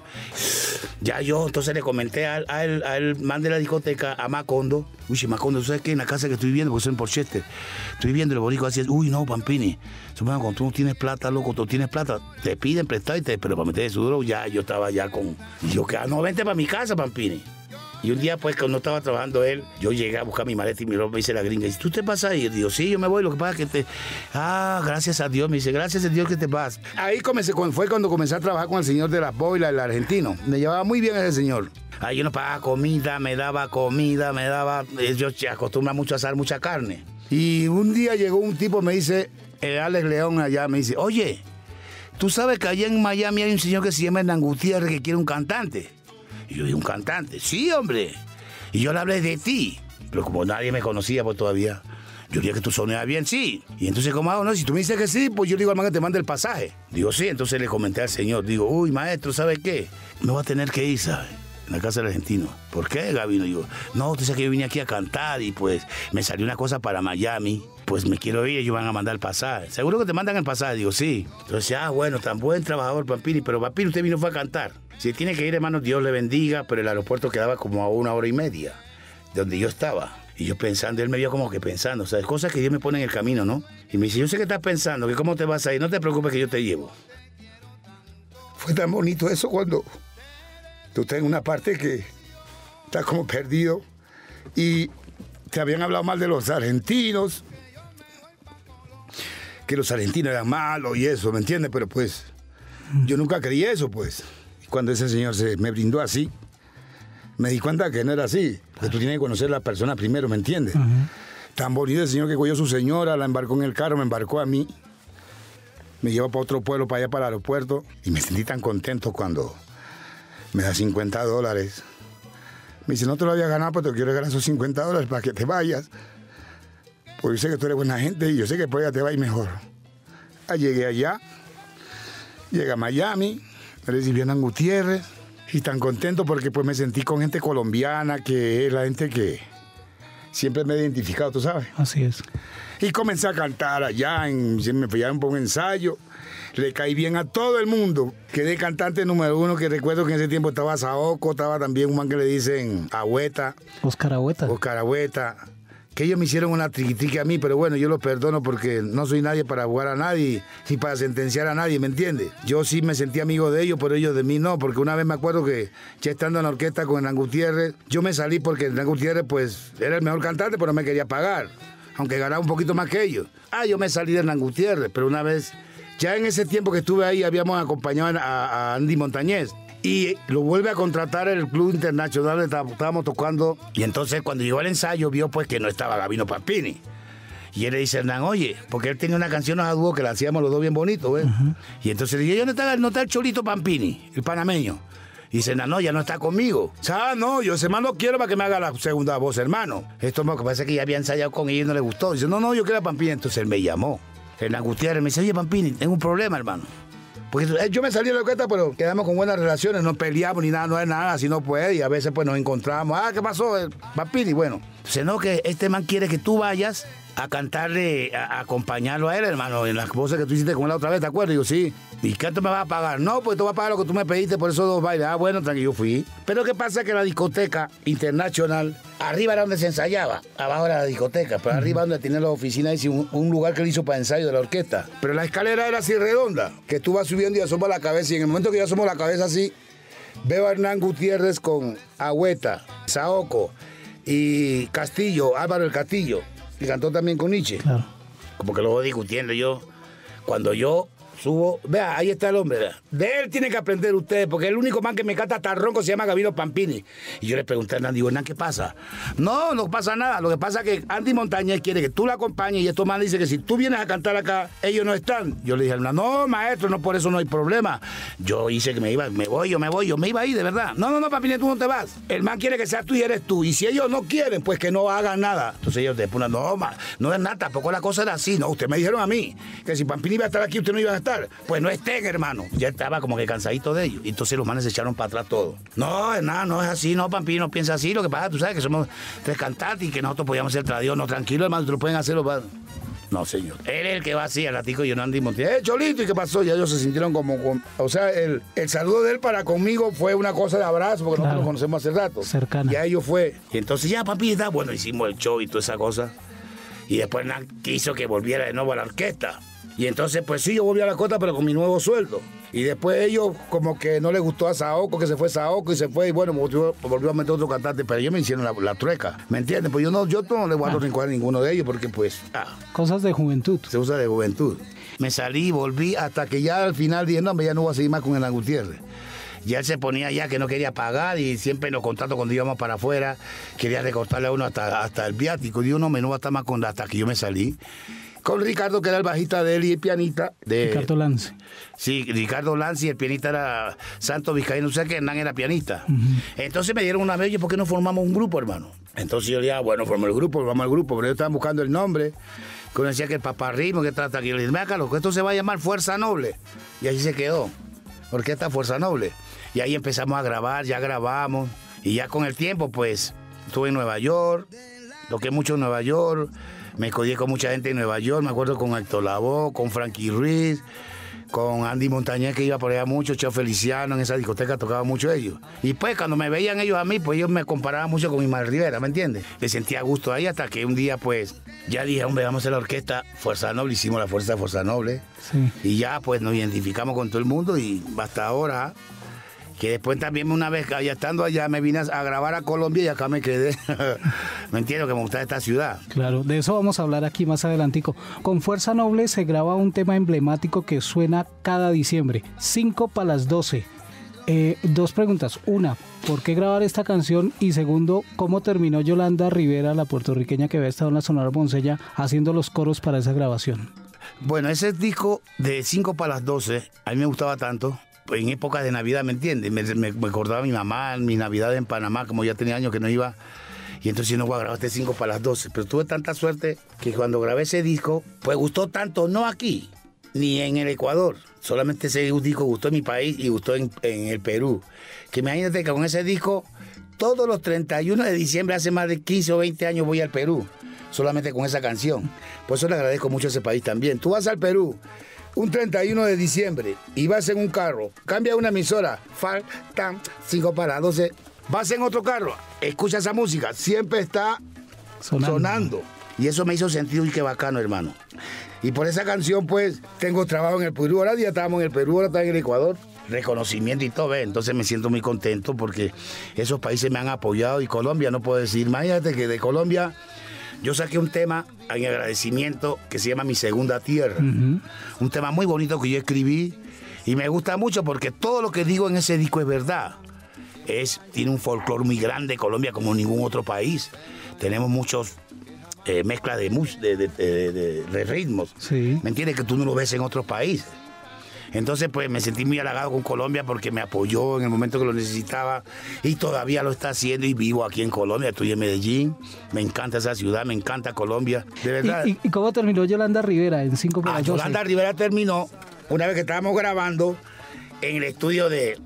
Ya yo, entonces le comenté al, al, al man de la discoteca, a Macondo. Uy, Macondo, ¿sabes qué? En la casa que estoy viviendo, porque soy en Porchester, estoy viviendo el boricua así, uy, no, Pampini. Cuando tú no tienes plata, loco, tú tienes plata, te piden prestado, pero para meter su duro, ya yo estaba ya con... Y yo, que no, vente para mi casa, Pampini. Y un día, pues, cuando estaba trabajando él, yo llegué a buscar mi maleta y mi ropa, me dice la gringa, ¿y tú te vas a ir? Digo, sí, yo me voy, lo que pasa es que te... Ah, gracias a Dios, me dice, gracias a Dios que te vas. Ahí comencé, fue cuando comencé a trabajar con el señor de las boilas, el argentino. Me llevaba muy bien ese señor. Ahí yo no pagaba comida, me daba comida, me daba... Yo acostumbro mucho a asar mucha carne. Y un día llegó un tipo, me dice, el Alex León allá, me dice, oye, ¿tú sabes que allá en Miami hay un señor que se llama Hernán Gutiérrez que quiere un cantante? Y yo dije, ¿un cantante? Sí, hombre. Y yo le hablé de ti. Pero como nadie me conocía pues todavía, yo dije que tú sonabas bien, sí. Y entonces, ¿cómo hago? No, si tú me dices que sí, pues yo digo al man que te mande el pasaje. Digo, sí. Entonces le comenté al señor, digo, uy, maestro, ¿sabe qué? Me voy a tener que ir, ¿sabes? en la casa del argentino. ¿Por qué, Gabino? Y yo, no, usted sabe que yo vine aquí a cantar y pues me salió una cosa para Miami. Pues me quiero ir, ellos van a mandar el pasaje. ¿Seguro que te mandan el pasaje? Digo, sí. Entonces, ah, bueno, tan buen trabajador, Pampini. Pero Pampini, usted vino fue a cantar. Si tiene que ir, hermano, Dios le bendiga, pero el aeropuerto quedaba como a una hora y media de donde yo estaba. Y yo pensando, él me vio como que pensando, o sea, cosas que Dios me pone en el camino, ¿no? Y me dice, yo sé que estás pensando, que cómo te vas a ir, no te preocupes que yo te llevo. Fue tan bonito eso cuando tú estás en una parte que estás como perdido y te habían hablado mal de los argentinos, que los argentinos eran malos y eso, ¿me entiendes? Pero pues yo nunca creí eso, pues. Cuando ese señor se me brindó así, me di cuenta que no era así, porque tú tienes que conocer a la persona primero, ¿me entiendes? Uh-huh. Tan bonito el señor que cogió a su señora, la embarcó en el carro, me embarcó a mí, me llevó para otro pueblo, para allá, para el aeropuerto, y me sentí tan contento cuando me da cincuenta dólares. Me dice, no te lo había ganado, pero te quiero ganar esos cincuenta dólares para que te vayas, porque yo sé que tú eres buena gente y yo sé que por allá te va a ir mejor. Ah, llegué allá, llegué a Miami, me recibió Hernán Gutiérrez, y tan contento porque pues me sentí con gente colombiana, que es la gente que siempre me he identificado, ¿tú sabes? Así es. Y comencé a cantar allá, en, me fui a un buen ensayo, le caí bien a todo el mundo. Quedé cantante número uno, que recuerdo que en ese tiempo estaba Saoko, estaba también un man que le dicen Agüeta. Oscar Agüeta. Oscar Agüeta. Que ellos me hicieron una triquitrique a mí, pero bueno, yo los perdono porque no soy nadie para jugar a nadie, ni para sentenciar a nadie, ¿me entiendes? Yo sí me sentí amigo de ellos, pero ellos de mí no, porque una vez me acuerdo que ya estando en la orquesta con Hernán Gutiérrez, yo me salí porque Hernán Gutiérrez pues era el mejor cantante, pero no me quería pagar, aunque ganaba un poquito más que ellos. Ah, yo me salí de Hernán Gutiérrez, pero una vez, ya en ese tiempo que estuve ahí, habíamos acompañado a, a Andy Montañez. Y lo vuelve a contratar el Club Internacional, estábamos tocando. Y entonces cuando llegó al ensayo vio pues que no estaba Gabino Pampini. Y él le dice a Hernán, oye, porque él tenía una canción a dúo que la hacíamos los dos bien bonito, ¿ves? Uh-huh. Y entonces le dije, ¿dónde está, no está el Cholito Pampini, el panameño? Y dice, no, no, ya no está conmigo. Ah, no, yo ese man lo quiero para que me haga la segunda voz, hermano. Esto me parece que ya había ensayado con él y no le gustó. Dice, no, no, yo quiero a Pampini. Entonces él me llamó. Hernán Gutiérrez me dice, oye, Pampini, tengo un problema, hermano. Porque yo me salí de la orquesta, pero quedamos con buenas relaciones, no peleamos ni nada, no es nada, así no puede, y a veces pues nos encontramos. Ah, ¿qué pasó, Pampini? Bueno, se no que este man quiere que tú vayas a cantarle, a, a acompañarlo a él, hermano, en las cosas que tú hiciste con él la otra vez, ¿te acuerdas? Y yo, sí. ¿Y cuánto me vas a pagar? No, pues tú vas a pagar lo que tú me pediste por esos dos bailes. Ah, bueno, tranquilo, yo fui. Pero ¿qué pasa? Que la discoteca internacional, arriba era donde se ensayaba, abajo era la discoteca, pero arriba donde tenía la oficina, y un, un lugar que él hizo para ensayo de la orquesta. Pero la escalera era así redonda, que tú vas subiendo y asomas la cabeza, y en el momento que yo asomo la cabeza así, veo a Hernán Gutiérrez con Agüeta, Saoko y Castillo, Álvaro el Castillo, que cantó también con Nietzsche. Claro. Como que lo voy discutiendo yo. Cuando yo subo, vea, ahí está el hombre. Vea. De él tienen que aprender ustedes, porque el único man que me canta tan ronco se llama Gabino Pampini. Y yo le pregunté a Hernán, digo, Hernán, ¿qué pasa? No, no pasa nada. Lo que pasa es que Andy Montañez quiere que tú la acompañes, y estos man dice que si tú vienes a cantar acá, ellos no están. Yo le dije a Hernán, no, maestro, no, por eso no hay problema. Yo hice que me iba, me voy, yo me voy, yo me iba ahí, de verdad. No, no, no, Pampini, tú no te vas. El man quiere que seas tú y eres tú. Y si ellos no quieren, pues que no hagan nada. Entonces ellos después, no, ma, no es nada, tampoco la cosa era así. No, ustedes me dijeron a mí que si Pampini iba a estar aquí, ustedes no iban a estar. Pues no estén, hermano. Ya estaba como que cansadito de ellos. Y entonces los manes se echaron para atrás todo. No, nada, no es así, no, Pampini no piensa así. Lo que pasa, tú sabes que somos tres cantantes y que nosotros podíamos ser tradición. No, tranquilo, hermano, ustedes lo pueden hacer. No, señor. Él es el que va así, al ratico y yo no Andy Montañez. ¡Eh, Cholito! ¿Y qué pasó? Ya ellos se sintieron como... Con, o sea, el, el saludo de él para conmigo fue una cosa de abrazo, porque claro, nosotros lo conocemos hace rato. Cercana. Ya ellos fue. Y entonces ya, papi, está bueno, hicimos el show y toda esa cosa. Y después quiso que volviera de nuevo a la orquesta. Y entonces, pues sí, yo volví a la orquesta, pero con mi nuevo sueldo. Y después ellos, como que no les gustó a Saoko, que se fue Saoko y se fue, y bueno, volvió, volvió a meter otro cantante, pero ellos me hicieron la, la trueca, ¿me entiendes? Pues yo no, yo no le guardo ah. rincón a ninguno de ellos, porque pues... Ah, cosas de juventud. Se usa de juventud. Me salí, volví, hasta que ya al final dije, no, ya no voy a seguir más con Hernán Gutiérrez. Ya él se ponía ya que no quería pagar, y siempre en los contratos cuando íbamos para afuera, quería recortarle a uno hasta, hasta el viático. Y uno, me no va a estar más con, hasta que yo me salí. Con Ricardo, que era el bajista de él y el pianista. De, Ricardo Lance. Sí, Ricardo Lance, y el pianista era Santos Vizcaíno. O sea que Hernán era pianista. Uh-huh. Entonces me dieron una vez, oye, ¿por qué no formamos un grupo, hermano? Entonces yo le dije, ah, bueno, formamos el grupo, formamos el grupo. Pero ellos estaban buscando el nombre. Que uno decía que el paparrismo, que trata aquí. Yo le dije, mira, Carlos, que esto se va a llamar Fuerza Noble. Y así se quedó. Orquesta Fuerza Noble. Y ahí empezamos a grabar, ya grabamos. Y ya con el tiempo, pues, estuve en Nueva York, toqué mucho en Nueva York, me codié con mucha gente en Nueva York, me acuerdo con Héctor Lavoe, con Frankie Ruiz, con Andy Montañez, que iba por allá mucho, Cheo Feliciano, en esa discoteca tocaba mucho ellos. Y pues cuando me veían ellos a mí, pues ellos me comparaban mucho con Ismael Rivera, ¿me entiendes? Me sentía a gusto ahí hasta que un día, pues, ya dije, hombre, vamos a hacer la orquesta Fuerza Noble, hicimos la Fuerza de Fuerza Noble. Sí. Y ya, pues, nos identificamos con todo el mundo y hasta ahora... Que después también una vez, ya estando allá, me vine a grabar a Colombia y acá me quedé. Me entiendo que me gusta esta ciudad. Claro, de eso vamos a hablar aquí más adelantico. Con Fuerza Noble se graba un tema emblemático que suena cada diciembre, cinco para las doce. Eh, dos preguntas. Una, ¿por qué grabar esta canción? Y segundo, ¿cómo terminó Yolanda Rivera, la puertorriqueña que había estado en la Sonora Ponceña, haciendo los coros para esa grabación? Bueno, ese disco de cinco para las doce, a mí me gustaba tanto. En épocas de Navidad, ¿me entiendes? Me, me, me acordaba mi mamá, en mi Navidad en Panamá, como ya tenía años que no iba. Y entonces yo no voy a grabar este cinco para las doce. Pero tuve tanta suerte que cuando grabé ese disco, pues gustó tanto, no aquí, ni en el Ecuador. Solamente ese disco gustó en mi país y gustó en, en el Perú. Que imagínate que con ese disco, todos los treinta y uno de diciembre, hace más de quince o veinte años, voy al Perú. Solamente con esa canción. Por eso le agradezco mucho a ese país también. Tú vas al Perú un treinta y uno de diciembre y vas en un carro, cambia una emisora, faltan cinco para doce, vas en otro carro, escucha esa música, siempre está sonando. sonando. Y eso me hizo sentir, uy, qué bacano, hermano. Y por esa canción, pues, tengo trabajo en el Perú. Ahora ya estábamos en el Perú, ahora estamos en el Ecuador. Reconocimiento y todo, ¿ves? Entonces me siento muy contento porque esos países me han apoyado y Colombia, no puedo decir, imagínate que de Colombia... Yo saqué un tema en agradecimiento que se llama Mi Segunda Tierra. Uh-huh. Un tema muy bonito que yo escribí y me gusta mucho porque todo lo que digo en ese disco es verdad. Es, tiene un folclore muy grande Colombia como ningún otro país. Tenemos muchos eh, mezclas de, de, de, de, de, de ritmos. Sí. ¿Me entiendes? Que tú no lo ves en otros países. Entonces, pues, me sentí muy halagado con Colombia porque me apoyó en el momento que lo necesitaba y todavía lo está haciendo y vivo aquí en Colombia. Estoy en Medellín, me encanta esa ciudad, me encanta Colombia, de verdad. ¿Y, y, y cómo terminó Yolanda Rivera en cinco para las doce? Yolanda Rivera terminó una vez que estábamos grabando en el estudio de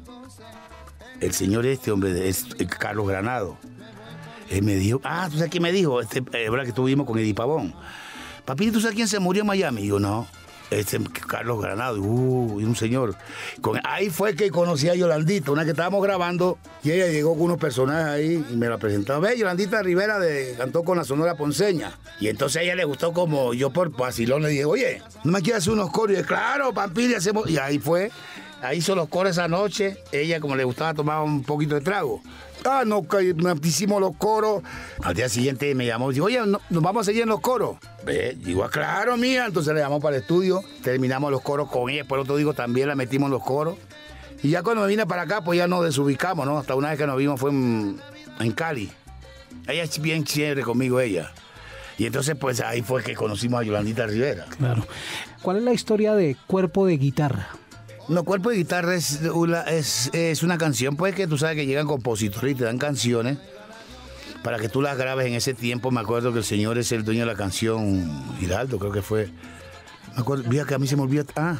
el señor este, hombre, de, es, Carlos Granado. Él me dijo, ah, ¿tú sabes quién me dijo? Este, eh, ¿verdad que estuvimos con Eddie Pavón? Papi, ¿tú sabes quién se murió en Miami? Y yo, no. Este, Carlos Granado, uh, y un señor. Con, ahí fue que conocí a Yolandita, una que estábamos grabando, y ella llegó con unos personajes ahí y me la presentó. Ve, Yolandita Rivera de, cantó con la Sonora Ponceña. Y entonces a ella le gustó como yo por vacilón le dije, oye, ¿no me quieres hacer unos coros? Y dije, claro, Pampiri, hacemos. Y ahí fue, ahí hizo los coros esa noche. Ella, como le gustaba, tomaba un poquito de trago. Ah, no, hicimos los coros. Al día siguiente me llamó y dijo, oye, no, nos vamos a seguir en los coros. Ve, digo, claro, mía. Entonces le llamamos para el estudio, terminamos los coros con ella. Por otro digo, también la metimos en los coros. Y ya cuando me vine para acá, pues ya nos desubicamos, ¿no? Hasta una vez que nos vimos fue en, en Cali. Ella es bien chévere conmigo, ella. Y entonces, pues ahí fue que conocimos a Yolandita Rivera. Claro. ¿Cuál es la historia de Cuerpo de Guitarra? No, Cuerpo de Guitarra es una, es, es una canción, pues, que tú sabes que llegan compositores y te dan canciones para que tú las grabes en ese tiempo. Me acuerdo que el señor es el dueño de la canción, Giraldo, creo que fue. Me acuerdo, mira que a mí se me olvidó. Ah,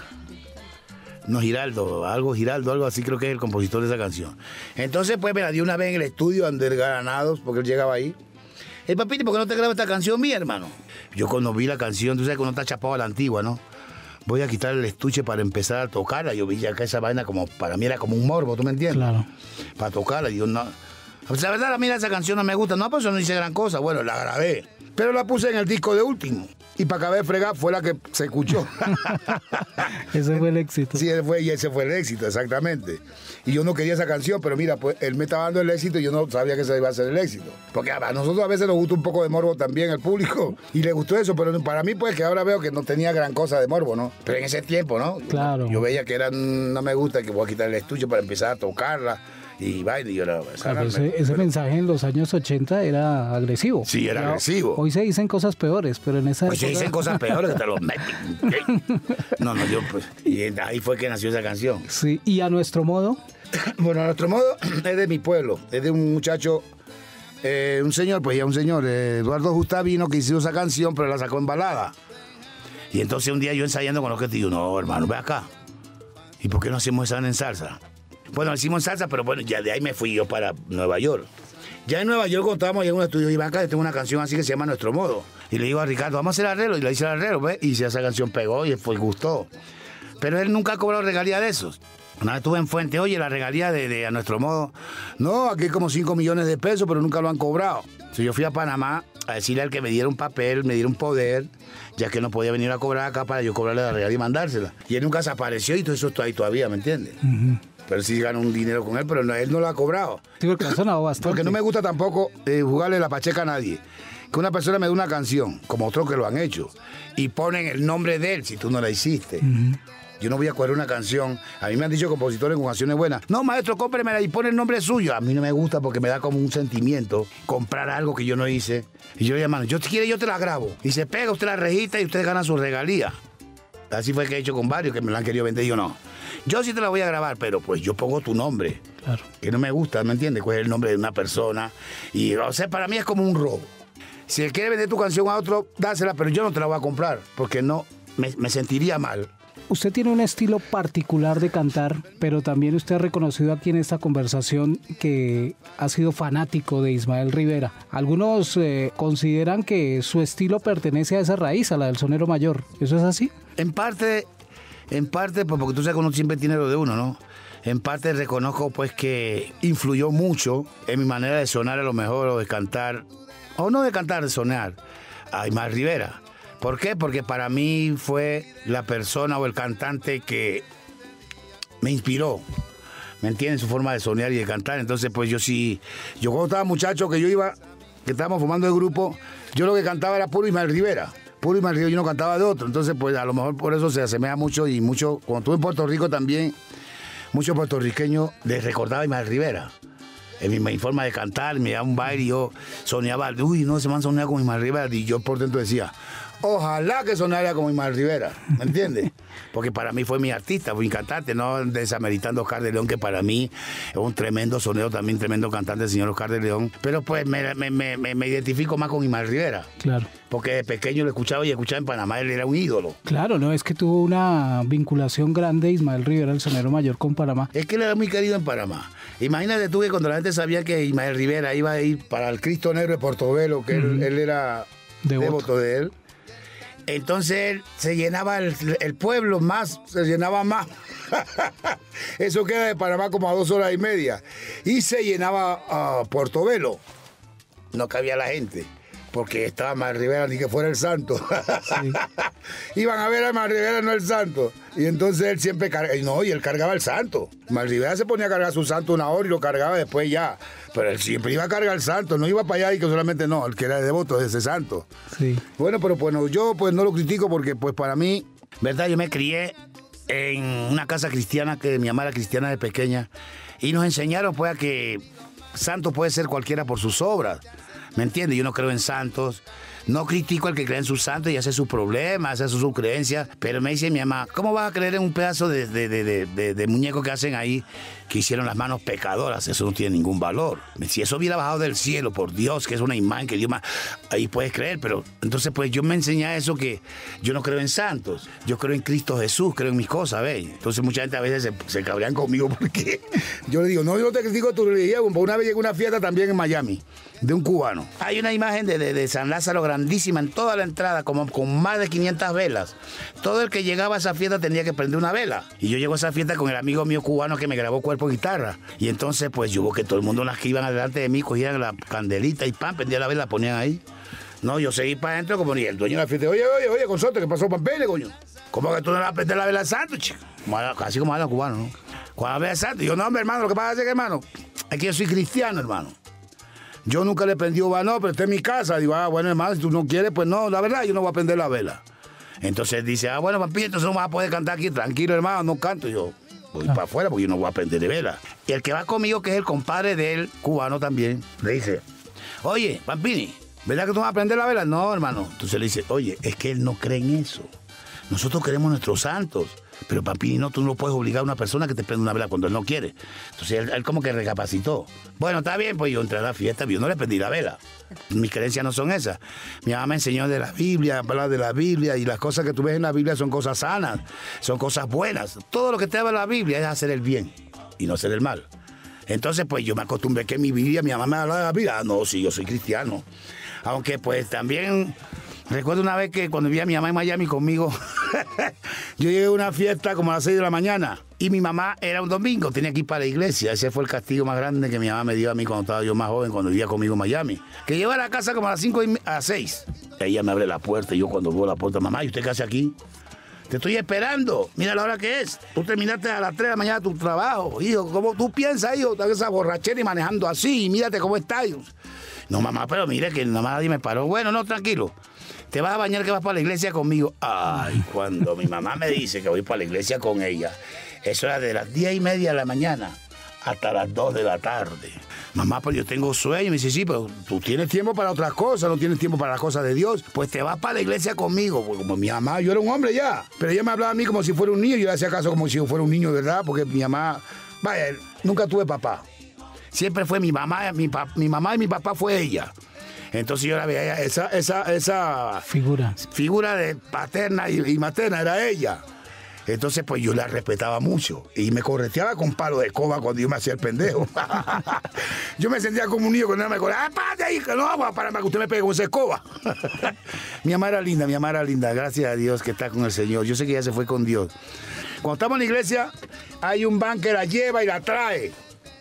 no, Giraldo, algo Giraldo, algo así, creo que es el compositor de esa canción. Entonces, pues, me la dio una vez en el estudio, Ander Granados, porque él llegaba ahí. El papito, ¿por qué no te grabas esta canción mía, hermano? Yo cuando vi la canción, tú sabes que uno está chapado a la antigua, ¿no? Voy a quitar el estuche para empezar a tocarla. Yo vi ya que esa vaina como, para mí era como un morbo, ¿tú me entiendes? Claro. Para tocarla. Y yo no... O sea, la verdad, mira, esa canción no me gusta. No, pues yo no hice gran cosa. Bueno, la grabé. Pero la puse en el disco de último. Y para acabar de fregar fue la que se escuchó. Ese fue el éxito. Sí, ese fue, y ese fue el éxito, exactamente. Y yo no quería esa canción, pero mira, pues él me estaba dando el éxito y yo no sabía que ese iba a ser el éxito. Porque a nosotros a veces nos gusta un poco de morbo también al público. Y le gustó eso, pero para mí, pues que ahora veo que no tenía gran cosa de morbo, ¿no? Pero en ese tiempo, ¿no? Claro. Yo, yo veía que era, no me gusta, que voy a quitar el estuche para empezar a tocarla. Y baile, y yo era, claro, ese, ese pero, mensaje en los años ochenta era agresivo. Sí, era ya, agresivo. Hoy se dicen cosas peores, pero en esa Hoy época... se dicen cosas peores que te los meten. No, no, yo pues... Y ahí fue que nació esa canción. Sí, ¿y a nuestro modo? Bueno, a nuestro modo es de mi pueblo. Es de un muchacho, eh, un señor, pues ya un señor, eh, Eduardo Gustavino, que hizo esa canción, pero la sacó en balada. Y entonces un día yo ensayando con los que te digo, no, hermano, ve acá. ¿Y por qué no hacemos esa en salsa? Bueno, hicimos salsa, pero bueno, ya de ahí me fui yo para Nueva York. Ya en Nueva York contábamos en un estudio, Iván, acá tengo una canción así que se llama Nuestro Modo. Y le digo a Ricardo, vamos a hacer arreglo. Y le hice el arreglo, ¿ves? Y esa canción pegó y fue, gustó. Pero él nunca ha cobrado regalía de esos. Una vez estuve en Fuente, oye, la regalía de, de A Nuestro Modo. No, aquí hay como cinco millones de pesos, pero nunca lo han cobrado. Entonces yo fui a Panamá a decirle al que me diera un papel, me diera un poder, ya que no podía venir a cobrar acá para yo cobrarle la regalía y mandársela. Y él nunca se apareció y todo eso está ahí todavía, ¿me entiendes? Uh-huh. Pero sí ganó un dinero con él, pero no, él no lo ha cobrado. Sí, porque ha sonado bastante. Porque no me gusta tampoco eh, jugarle la pacheca a nadie. Que una persona me dé una canción, como otros que lo han hecho, y ponen el nombre de él si tú no la hiciste. Uh-huh. Yo no voy a coger una canción. A mí me han dicho compositores con canciones buenas. No, maestro, cómpremela y pone el nombre suyo. A mí no me gusta porque me da como un sentimiento comprar algo que yo no hice. Y yo le digo, hermano, yo si quiere yo te la grabo. Y se pega, usted la registra y usted gana su regalía. Así fue que he hecho con varios que me la han querido vender y yo no. Yo sí te la voy a grabar, pero pues yo pongo tu nombre. Claro. Que no me gusta, ¿me entiendes? Coger el nombre de una persona. Y, o sea, para mí es como un robo. Si él quiere vender tu canción a otro, dásela, pero yo no te la voy a comprar porque no, me, me sentiría mal. Usted tiene un estilo particular de cantar, pero también usted ha reconocido aquí en esta conversación que ha sido fanático de Ismael Rivera. Algunos eh, consideran que su estilo pertenece a esa raíz, a la del sonero mayor. ¿Eso es así? En parte, en parte, pues porque tú sabes que uno siempre tiene lo de uno, ¿no? En parte reconozco pues que influyó mucho en mi manera de sonar a lo mejor o de cantar, o no de cantar, de sonar, a Ismael Rivera. ¿Por qué? Porque para mí fue la persona o el cantante que me inspiró, ¿me entiendes? Su forma de soñar y de cantar. Entonces, pues yo sí, yo cuando estaba muchacho, que yo iba, que estábamos formando el grupo, yo lo que cantaba era puro Ismael Rivera. Puro Ismael Rivera, yo no cantaba de otro. Entonces, pues a lo mejor por eso se asemeja mucho y mucho, cuando estuve en Puerto Rico también, muchos puertorriqueños les recordaba a Ismael Rivera. En mi, mi forma de cantar, me daba un baile y yo soñaba, uy, no, ese man sonaba como Ismael Rivera. Y yo por dentro decía, ojalá que sonara como Ismael Rivera, ¿me entiendes? Porque para mí fue mi artista, fue mi cantante, no desameritando a Oscar de León, que para mí es un tremendo sonero, también tremendo cantante el señor Oscar de León. Pero pues me, me, me, me identifico más con Ismael Rivera. Claro. Porque de pequeño lo escuchaba y escuchaba en Panamá, él era un ídolo. Claro, no, es que tuvo una vinculación grande Ismael Rivera, el sonero mayor, con Panamá. Es que él era muy querido en Panamá. Imagínate tú que cuando la gente sabía que Ismael Rivera iba a ir para el Cristo Negro de Portobelo, que uh-huh. él, él era devoto. devoto de él, entonces se llenaba el, el pueblo más, se llenaba más. Eso queda de Panamá como a dos horas y media. Y se llenaba uh, Portobelo. No cabía la gente, porque estaba Ismael Rivera, ni que fuera el santo. Sí. Iban a ver a Ismael Rivera, no el santo. Y entonces él siempre cargaba, no, y él cargaba el santo. Ismael Rivera se ponía a cargar su santo una hora y lo cargaba después ya. Pero él siempre iba a cargar el santo, no iba para allá y que solamente no, el que era devoto de ese santo. Sí. Bueno, pero bueno, yo pues no lo critico porque pues para mí, verdad, yo me crié en una casa cristiana, que mi mamá era cristiana de pequeña, y nos enseñaron pues a que santo puede ser cualquiera por sus obras. ¿Me entiendes? Yo no creo en santos, no critico al que cree en sus santos y hace sus problemas, hace sus creencias, pero me dice mi mamá, ¿cómo vas a creer en un pedazo de, de, de, de, de, de muñeco que hacen ahí, que hicieron las manos pecadoras? Eso no tiene ningún valor. Si eso hubiera bajado del cielo, por Dios, que es una imagen que Dios más, ahí puedes creer, pero entonces pues yo me enseñé eso, que yo no creo en santos, yo creo en Cristo Jesús, creo en mis cosas, ¿ves? Entonces mucha gente a veces se, se cabrean conmigo porque yo le digo, no, yo no te critico tu religión. Una vez llegué a una fiesta también en Miami, de un cubano. Hay una imagen de, de, de San Lázaro grandísima en toda la entrada, como con más de quinientas velas. Todo el que llegaba a esa fiesta tenía que prender una vela. Y yo llego a esa fiesta con el amigo mío cubano que me grabó cuerpo y guitarra. Y entonces, pues yo veo que todo el mundo, las que iban adelante de mí, cogían la candelita y pan, prendían la vela, la ponían ahí. No, yo seguí para adentro como ni el dueño de la fiesta. Oye, oye, oye, consorte, ¿qué pasó, Pampele, coño? ¿Cómo que tú no le vas a prender la vela al santo, chico? Casi como habla cubano, ¿no? Cuando habla al santo, yo, no, hombre, hermano, lo que pasa es que, hermano, es que yo soy cristiano, hermano. Yo nunca le prendí uva, no, pero está en mi casa. Digo, ah, bueno, hermano, si tú no quieres, pues no, la verdad, yo no voy a prender la vela. Entonces dice, ah, bueno, papi, entonces no vas a poder cantar aquí. Tranquilo, hermano, no canto. Yo voy ah. para afuera porque yo no voy a prender de vela. Y el que va conmigo, que es el compadre de él, cubano también, le dice, oye, Pampini, ¿verdad que tú vas a prender la vela? No, hermano. Entonces le dice, oye, es que él no cree en eso. Nosotros queremos nuestros santos. Pero Pampini, no, tú no puedes obligar a una persona que te prenda una vela cuando él no quiere. Entonces él, él como que recapacitó. Bueno, está bien, pues yo entré a la fiesta, yo no le prendí la vela. Mis creencias no son esas. Mi mamá me enseñó de la Biblia, hablar de la Biblia, y las cosas que tú ves en la Biblia son cosas sanas, son cosas buenas. Todo lo que te habla la Biblia es hacer el bien. y no hacer el mal. Entonces, pues yo me acostumbré que en mi vida mi mamá me hablaba de la vida. No, sí, yo soy cristiano. Aunque pues también recuerdo una vez que cuando vi a mi mamá en Miami conmigo, yo llegué a una fiesta como a las seis de la mañana y mi mamá era un domingo, tenía que ir para la iglesia. Ese fue el castigo más grande que mi mamá me dio a mí cuando estaba yo más joven, cuando vivía conmigo en Miami. Que llegué a la casa como a las cinco y a las seis. Ella me abre la puerta y yo cuando veo la puerta, mamá, ¿y usted qué hace aquí? Te estoy esperando. Mira la hora que es. Tú terminaste a las tres de la mañana tu trabajo. Hijo, ¿cómo tú piensas, hijo? Estás esa borrachera y manejando así. Y mírate cómo estás. No, mamá, pero mire que nada más nadie me paró. Bueno, no, tranquilo. Te vas a bañar que vas para la iglesia conmigo. Ay, cuando mi mamá me dice que voy para la iglesia con ella, eso era de las diez y media de la mañana hasta las dos de la tarde. Mamá, pero yo tengo sueño. Me dice, sí, pero tú tienes tiempo para otras cosas, no tienes tiempo para las cosas de Dios. Pues te vas para la iglesia conmigo. Porque como mi mamá, yo era un hombre ya. Pero ella me hablaba a mí como si fuera un niño. Yo le hacía caso como si yo fuera un niño, ¿verdad? Porque mi mamá, vaya, nunca tuve papá. Siempre fue mi mamá, mi, pa, mi mamá y mi papá fue ella. Entonces yo la veía, esa, esa, esa figura. Figura de paterna y, y materna era ella. Entonces, pues yo la respetaba mucho y me correteaba con palo de escoba cuando yo me hacía el pendejo. Yo me sentía como un niño cuando ella me corría. ¡Ah, párate ahí! Que no, para que usted me pegue con esa escoba. Mi mamá era linda, mi mamá era linda. Gracias a Dios que está con el Señor. Yo sé que ella se fue con Dios. Cuando estamos en la iglesia, hay un van que la lleva y la trae.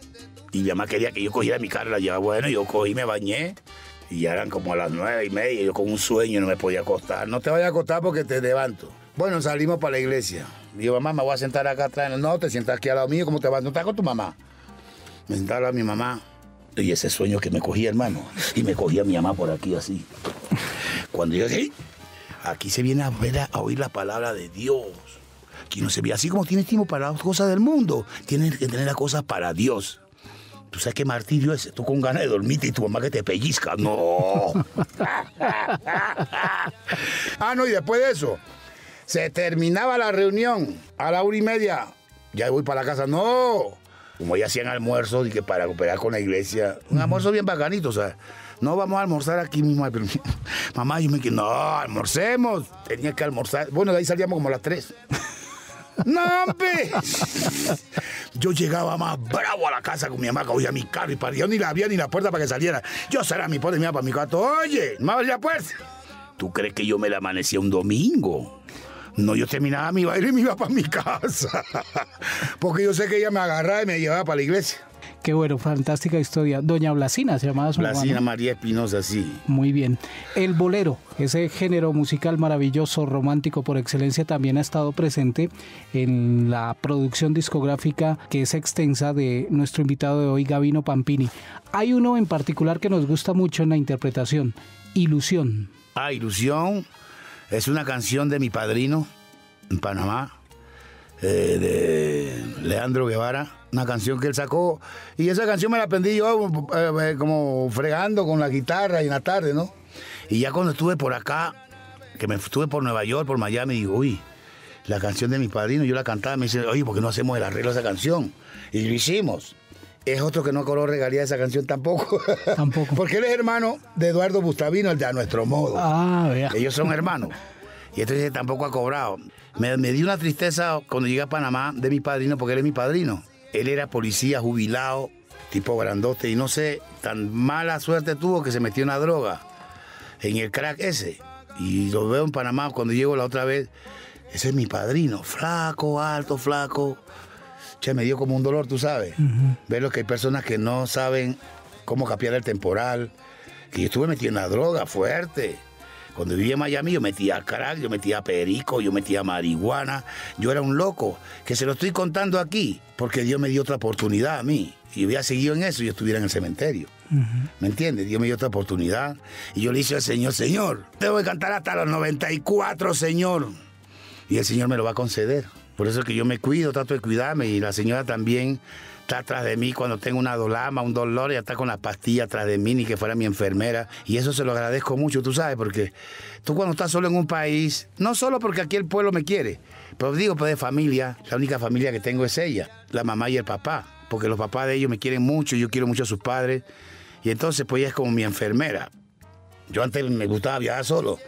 Y mi mamá quería que yo cogiera mi carro y la llevaba. Bueno, yo cogí, me bañé. Y ya eran como a las nueve y media. Yo con un sueño no me podía acostar. No te vayas a acostar porque te levanto. Bueno, salimos para la iglesia. Digo, mamá, me voy a sentar acá atrás. No, te sientas aquí al lado mío. ¿Cómo te vas? ¿No estás con tu mamá? Me sentaba al lado de mi mamá. Y ese sueño que me cogía, hermano. Y me cogía mi mamá por aquí así. Cuando yo dije, aquí se viene a, ver, a oír la palabra de Dios. Aquí no se ve así como tienes tiempo para las cosas del mundo. Tienes que tener las cosas para Dios. ¿Tú sabes qué martirio es? Tú con ganas de dormirte y tu mamá que te pellizca. ¡No! Ah, no, y después de eso, se terminaba la reunión a la una y media. Ya voy para la casa. ¡No! Como ya hacían almuerzos y que para cooperar con la iglesia. Un almuerzo bien bacanito, o sea. No vamos a almorzar aquí mismo. Pero, mamá, yo me dije, no, almorcemos. Tenía que almorzar. Bueno, de ahí salíamos como a las tres. ¡No, hombre! Yo llegaba más bravo a la casa con mi mamá, que oía mi carro y para yo ni la abría ni la puerta para que saliera. Yo cerraba mi puerta y me iba para mi cuarto. Oye, no me abrí la puerta. ¿Tú crees que yo me la amanecía un domingo? No, yo terminaba mi baile y me iba para mi casa. Porque yo sé que ella me agarraba y me llevaba para la iglesia. Qué bueno, fantástica historia. Doña Blasina se llamaba su Blasina mamá, ¿no? María Espinosa, sí. Muy bien. El bolero, ese género musical maravilloso, romántico por excelencia, también ha estado presente en la producción discográfica que es extensa de nuestro invitado de hoy, Gavino Pampini. Hay uno en particular que nos gusta mucho en la interpretación, Ilusión. Ah, Ilusión es una canción de mi padrino en Panamá, eh, de Leandro Guevara. Una canción que él sacó, y esa canción me la aprendí yo eh, como fregando con la guitarra y en la tarde, ¿no? Y ya cuando estuve por acá, que me estuve por Nueva York, por Miami, digo, uy, la canción de mi padrino, yo la cantaba, me dice, oye, ¿por qué no hacemos el arreglo de esa canción? Y lo hicimos. Es otro que no cobró regalía de esa canción tampoco. Tampoco. Porque él es hermano de Eduardo Bustavino, el de A Nuestro Modo. Ah, vea. Ellos son hermanos. Y entonces tampoco ha cobrado. Me, me dio una tristeza cuando llegué a Panamá de mi padrino, porque él es mi padrino. Él era policía jubilado, tipo grandote, y no sé, tan mala suerte tuvo que se metió en la droga, en el crack ese. Y lo veo en Panamá cuando llego la otra vez. Ese es mi padrino, flaco, alto, flaco. Che, me dio como un dolor, tú sabes. Uh-huh. Ver que hay personas que no saben cómo capear el temporal. Que yo estuve metido en la droga fuerte. Cuando vivía en Miami yo metía crack, yo metía perico, yo metía marihuana. Yo era un loco, que se lo estoy contando aquí, porque Dios me dio otra oportunidad a mí. Si hubiera seguido en eso, yo estuviera en el cementerio. Uh-huh. ¿Me entiendes? Dios me dio otra oportunidad. Y yo le dije al Señor, Señor, tengo que cantar hasta los noventa y cuatro, Señor. Y el Señor me lo va a conceder. Por eso es que yo me cuido, trato de cuidarme. Y la señora también está atrás de mí cuando tengo una dolama, un dolor, ella está con las pastillas atrás de mí, ni que fuera mi enfermera. Y eso se lo agradezco mucho, tú sabes, porque tú cuando estás solo en un país, no solo porque aquí el pueblo me quiere, pero digo, pues de familia, la única familia que tengo es ella, la mamá y el papá, porque los papás de ellos me quieren mucho, yo quiero mucho a sus padres, y entonces pues ella es como mi enfermera. Yo antes me gustaba viajar solo,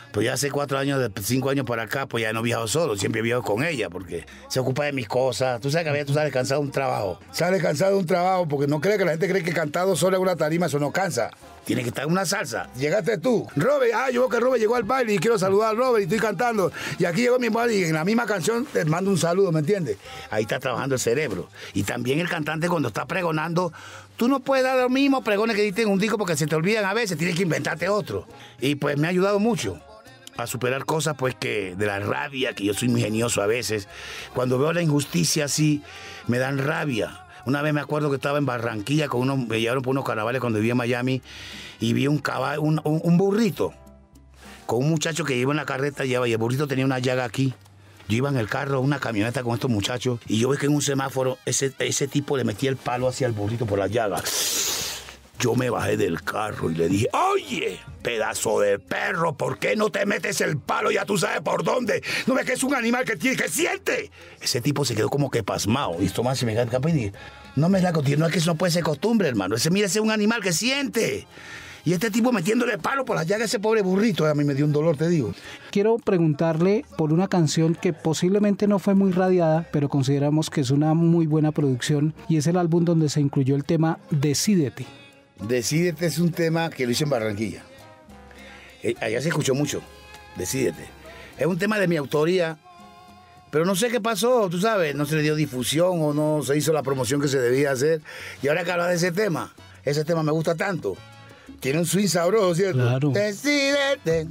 Pues ya hace cuatro años, de cinco años para acá, pues ya no viajo solo, siempre viajo con ella, porque se ocupa de mis cosas. Tú sabes que a veces tú sales cansado de un trabajo. Sales cansado de un trabajo porque no cree que la gente cree que cantado solo en una tarima, eso no cansa. Tiene que estar en una salsa. Llegaste tú. Robert, ah, yo veo que Robert llegó al baile y quiero saludar a Robert y estoy cantando. Y aquí llegó mi madre y en la misma canción te mando un saludo, ¿me entiendes? Ahí está trabajando el cerebro. Y también el cantante cuando está pregonando, tú no puedes dar los mismos pregones que diste en un disco porque se te olvidan a veces, tienes que inventarte otro. Y pues me ha ayudado mucho a superar cosas pues que de la rabia, que yo soy muy genioso a veces. Cuando veo la injusticia así, me dan rabia. Una vez me acuerdo que estaba en Barranquilla, con unos, me llevaron por unos carnavales cuando vivía en Miami, y vi un caballo, un, un, un burrito, con un muchacho que iba en la carreta, y el burrito tenía una llaga aquí. Yo iba en el carro, una camioneta con estos muchachos, y yo vi que en un semáforo ese, ese tipo le metía el palo hacia el burrito por la llaga. Yo me bajé del carro y le dije, oye, pedazo de perro, ¿por qué no te metes el palo? Ya tú sabes por dónde. ¿No ves que es un animal que tiene que siente? Ese tipo se quedó como que pasmado. Y Tomás se me quedó capaz y dije, no me la continúa, es que eso no puede ser costumbre, hermano. Ese, mira, ese es un animal que siente. Y este tipo metiéndole palo por la llaga a ese pobre burrito, a mí me dio un dolor, te digo. Quiero preguntarle por una canción que posiblemente no fue muy radiada, pero consideramos que es una muy buena producción, y es el álbum donde se incluyó el tema Decídete. Decídete es un tema que lo hice en Barranquilla. Eh, allá se escuchó mucho. Decídete. Es un tema de mi autoría, pero no sé qué pasó, tú sabes, no se le dio difusión o no se hizo la promoción que se debía hacer. Y ahora que habla de ese tema, ese tema me gusta tanto. Tiene un swing sabroso, ¿cierto? Claro. Decídete,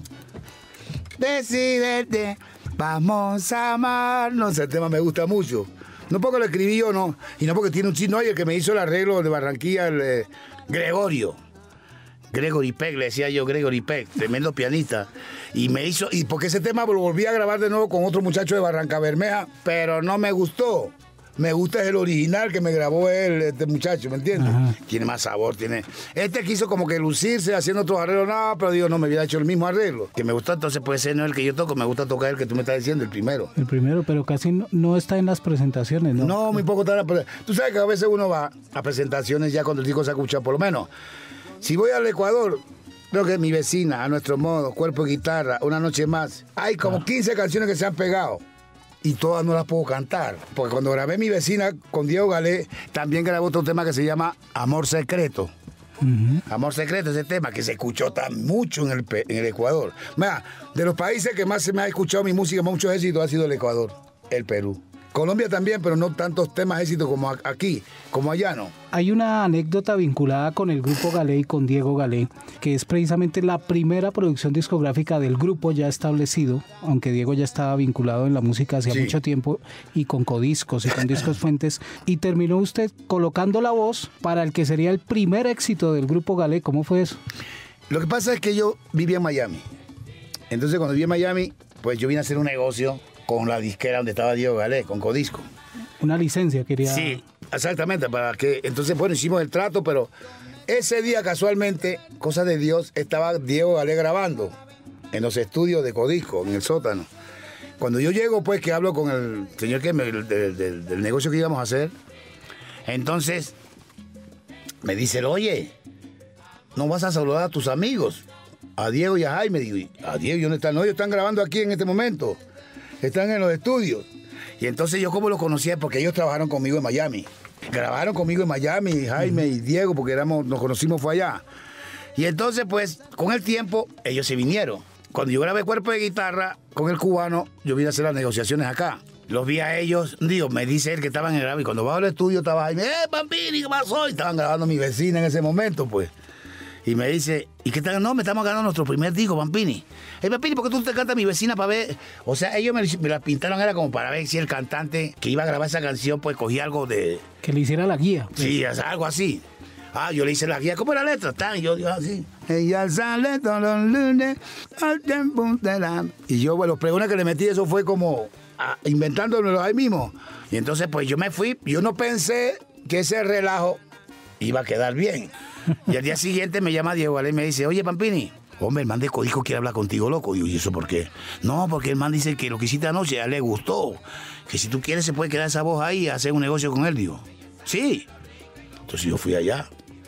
decídete, vamos a amarnos. El tema me gusta mucho. No porque lo escribí yo, no. Y no porque tiene un chino, y el que me hizo el arreglo de Barranquilla, el eh, Gregorio. Gregory Peck, le decía yo, Gregory Peck, tremendo pianista. Y me hizo, y porque ese tema lo volví a grabar de nuevo con otro muchacho de Barranca Bermeja, pero no me gustó. Me gusta el original que me grabó él, este muchacho, ¿me entiendes? Ajá. Tiene más sabor, tiene... Este quiso como que lucirse haciendo otros arreglos, no, pero digo, no, me hubiera hecho el mismo arreglo. Que me gustó, entonces puede ser no el que yo toco, me gusta tocar el que tú me estás diciendo, el primero. El primero, pero casi no, no está en las presentaciones, ¿no? No, muy poco está en las presentaciones. Tú sabes que a veces uno va a presentaciones ya cuando el disco se ha escuchado, por lo menos. Si voy al Ecuador, creo que mi vecina, a nuestro modo, cuerpo y guitarra, una noche más, hay como ah. quince canciones que se han pegado. Y todas no las puedo cantar. Porque cuando grabé Mi Vecina con Diego Galé, también grabó otro tema que se llama Amor Secreto. Uh-huh. Amor Secreto, ese tema que se escuchó tan mucho en el, en el Ecuador. Mira, de los países que más se me ha escuchado mi música, mucho éxito, ha sido el Ecuador, el Perú. Colombia también, pero no tantos temas éxitos como aquí, como allá, ¿no? Hay una anécdota vinculada con el grupo Galé y con Diego Galé, que es precisamente la primera producción discográfica del grupo ya establecido, aunque Diego ya estaba vinculado en la música hacía sí. mucho tiempo, y con Codiscos y con Discos Fuentes, y terminó usted colocando la voz para el que sería el primer éxito del grupo Galé. ¿Cómo fue eso? Lo que pasa es que yo vivía en Miami. Entonces cuando viví en Miami, pues yo vine a hacer un negocio con la disquera donde estaba Diego Galé, con Codisco. Una licencia quería... Sí, exactamente, para que... Entonces, bueno, hicimos el trato, pero ese día casualmente, cosa de Dios, estaba Diego Galé grabando en los estudios de Codisco, en el sótano. Cuando yo llego, pues, que hablo con el señor que me, del, del, del negocio que íbamos a hacer, entonces me dice, oye, ¿no vas a saludar a tus amigos? A Diego y a Jaime. Digo, a Diego, ¿y dónde están? No, ellos están grabando aquí en este momento. Están en los estudios. Y entonces yo como los conocía, porque ellos trabajaron conmigo en Miami. Grabaron conmigo en Miami, Jaime uh-huh. y Diego, porque éramos, nos conocimos fue allá. Y entonces, pues, con el tiempo, ellos se vinieron. Cuando yo grabé Cuerpo de Guitarra con el cubano, yo vine a hacer las negociaciones acá. Los vi a ellos, digo, me dice él que estaban en grabando. Y cuando bajo al estudio estaba Jaime, ¡eh, Pampini, qué pasó! Y estaban grabando a mi vecina en ese momento, pues. Y me dice, ¿y qué tal? No, me estamos ganando nuestro primer disco, Pampini. Hey, Pampini, ¿por qué tú te cantas a mi vecina para ver? O sea, ellos me, me la pintaron, era como para ver si el cantante que iba a grabar esa canción, pues cogía algo de... Que le hiciera la guía. Pues. Sí, o sea, algo así. Ah, yo le hice la guía. ¿Cómo era la letra? Tan, y yo digo así. Ella sale todos los lunes al tiempo de la... Y yo, bueno, los pregones que le metí, eso fue como ah, inventándolos ahí mismo. Y entonces, pues yo me fui. Yo no pensé que ese relajo iba a quedar bien. Y al día siguiente me llama Diego Galé y me dice, oye, Pampini, hombre, el man de Codisco quiere hablar contigo, loco. Digo, ¿y eso por qué? No, porque el man dice que lo que hiciste anoche a él le gustó. Que si tú quieres se puede quedar esa voz ahí y hacer un negocio con él. Digo, sí. Entonces yo fui allá.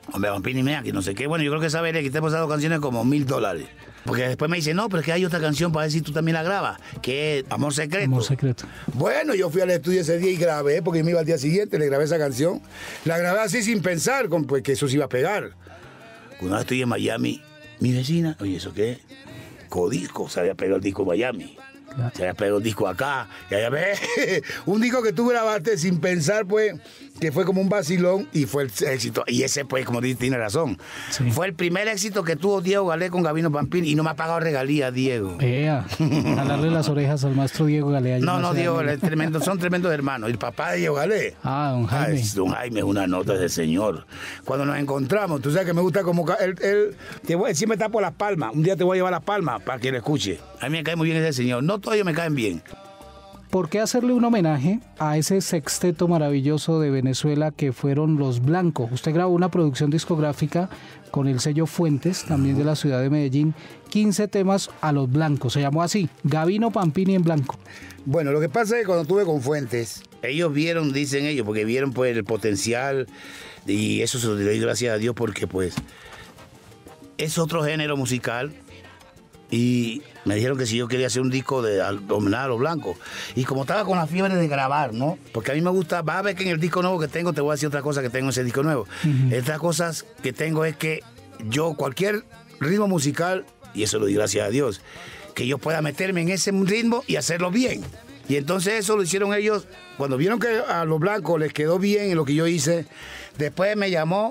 Hombre, Pampini, mira, que no sé qué. Bueno, yo creo que sabe que te he pasado canciones como mil dólares. Porque después me dice, no, pero es que hay otra canción para ver si tú también la grabas, que es Amor Secreto. Amor Secreto. Bueno, yo fui al estudio ese día y grabé, porque me iba al día siguiente, le grabé esa canción. La grabé así sin pensar, con, pues, que eso se iba a pegar. Una vez estoy en Miami, mi vecina, oye, ¿eso qué? Codisco, se había pegado el disco en Miami. Claro. Se había pegado el disco acá. Y allá ves, un disco que tú grabaste sin pensar, pues, que fue como un vacilón y fue el éxito. Y ese, pues, como dices, tiene razón. Sí. Fue el primer éxito que tuvo Diego Galé con Gabino Pampini y no me ha pagado regalías, Diego. Ea, jalarle las orejas al maestro Diego Galé. No, no, Diego Galé, tremendo, son tremendos hermanos. El papá de Diego Galé. Ah, don Jaime. Ay, don Jaime es una nota de señor. Cuando nos encontramos, tú sabes que me gusta como él, él, te voy, siempre está por Las Palmas. Un día te voy a llevar a Las Palmas para que lo escuche. A mí me cae muy bien ese señor. No todos ellos me caen bien. ¿Por qué hacerle un homenaje a ese sexteto maravilloso de Venezuela que fueron Los Blancos? Usted grabó una producción discográfica con el sello Fuentes, también de la ciudad de Medellín, quince temas a Los Blancos, se llamó así, Gabino Pampini en blanco. Bueno, lo que pasa es que cuando estuve con Fuentes, ellos vieron, dicen ellos, porque vieron pues el potencial y eso se lo doy gracias a Dios porque pues es otro género musical. Y me dijeron que si yo quería hacer un disco de homenaje a Los Blancos. Y como estaba con la fiebre de grabar, ¿no? Porque a mí me gusta, vas a ver que en el disco nuevo que tengo, te voy a decir otra cosa que tengo en ese disco nuevo. Uh-huh. Estas cosas que tengo es que yo, cualquier ritmo musical, y eso lo doy gracias a Dios, que yo pueda meterme en ese ritmo y hacerlo bien. Y entonces eso lo hicieron ellos, cuando vieron que a Los Blancos les quedó bien en lo que yo hice, después me llamó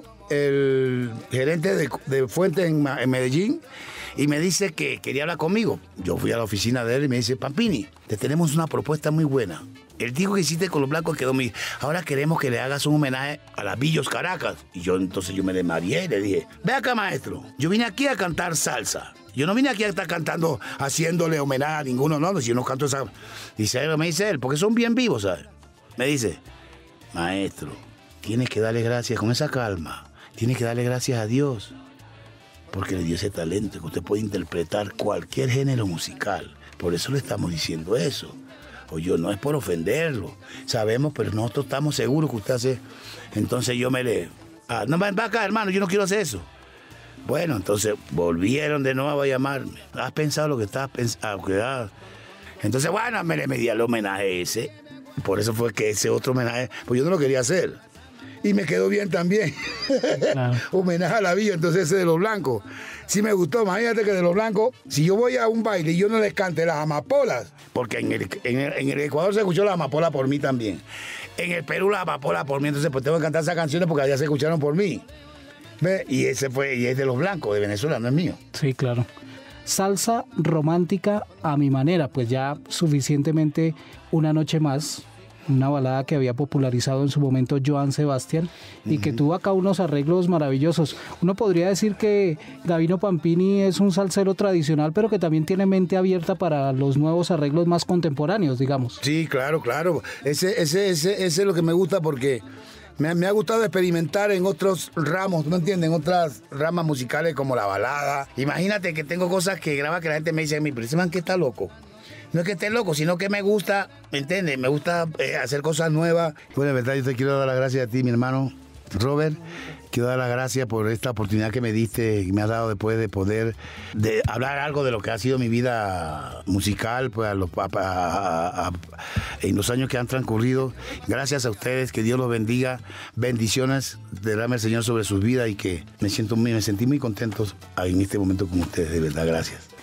el gerente de, de Fuentes en, en Medellín, y me dice que quería hablar conmigo. Yo fui a la oficina de él y me dice, Pampini, te tenemos una propuesta muy buena. El disco que hiciste con Los Blancos quedó muy... Ahora queremos que le hagas un homenaje a las Villos Caracas. Y yo entonces yo me desmarié y le dije, ve acá, maestro, yo vine aquí a cantar salsa. Yo no vine aquí a estar cantando, haciéndole homenaje a ninguno, no, no, si yo no canto esa... Dice, me dice él, porque son bien vivos, ¿sabes? Me dice, maestro, tienes que darle gracias con esa calma. Tienes que darle gracias a Dios. Porque le dio ese talento que usted puede interpretar cualquier género musical. Por eso le estamos diciendo eso. O yo no es por ofenderlo. Sabemos, pero nosotros estamos seguros que usted hace. Entonces yo me le... Ah, no, va acá, hermano, yo no quiero hacer eso. Bueno, entonces volvieron de nuevo a llamarme. ¿Has pensado lo que estás pensando? Entonces, bueno, me le medí el homenaje ese. Por eso fue que ese otro homenaje... Pues yo no lo quería hacer. Y me quedó bien también. Claro. Homenaje a la Villa, entonces ese de Los Blancos. Sí me gustó, imagínate que de Los Blancos, si yo voy a un baile y yo no les cante las amapolas, porque en el, en el, en el Ecuador se escuchó la amapola por mí también. En el Perú la amapola por mí, entonces pues tengo que cantar esas canciones porque allá se escucharon por mí. ¿Ve? Y ese fue, y es de Los Blancos, de Venezuela, no es mío. Sí, claro. Salsa romántica a mi manera, pues ya suficientemente Una Noche Más, una balada que había popularizado en su momento Joan Sebastián y uh-huh. que tuvo acá unos arreglos maravillosos. Uno podría decir que Gabino Pampini es un salsero tradicional, pero que también tiene mente abierta para los nuevos arreglos más contemporáneos, digamos. Sí, claro, claro. Ese, ese, ese, ese es lo que me gusta porque me, me ha gustado experimentar en otros ramos, ¿no entiendes? En otras ramas musicales como la balada. Imagínate que tengo cosas que graba que la gente me dice a mí, pero ese man que está loco. No es que esté loco, sino que me gusta, ¿me entiendes? Me gusta eh, hacer cosas nuevas. Bueno, de verdad, yo te quiero dar las gracias a ti, mi hermano Robert. Quiero dar las gracias por esta oportunidad que me diste y me has dado después de poder de hablar algo de lo que ha sido mi vida musical pues, a los, a, a, a, en los años que han transcurrido. Gracias a ustedes, que Dios los bendiga. Bendiciones, derrame el Señor sobre sus vidas y que me, siento, me sentí muy contento en este momento con ustedes, de verdad, gracias.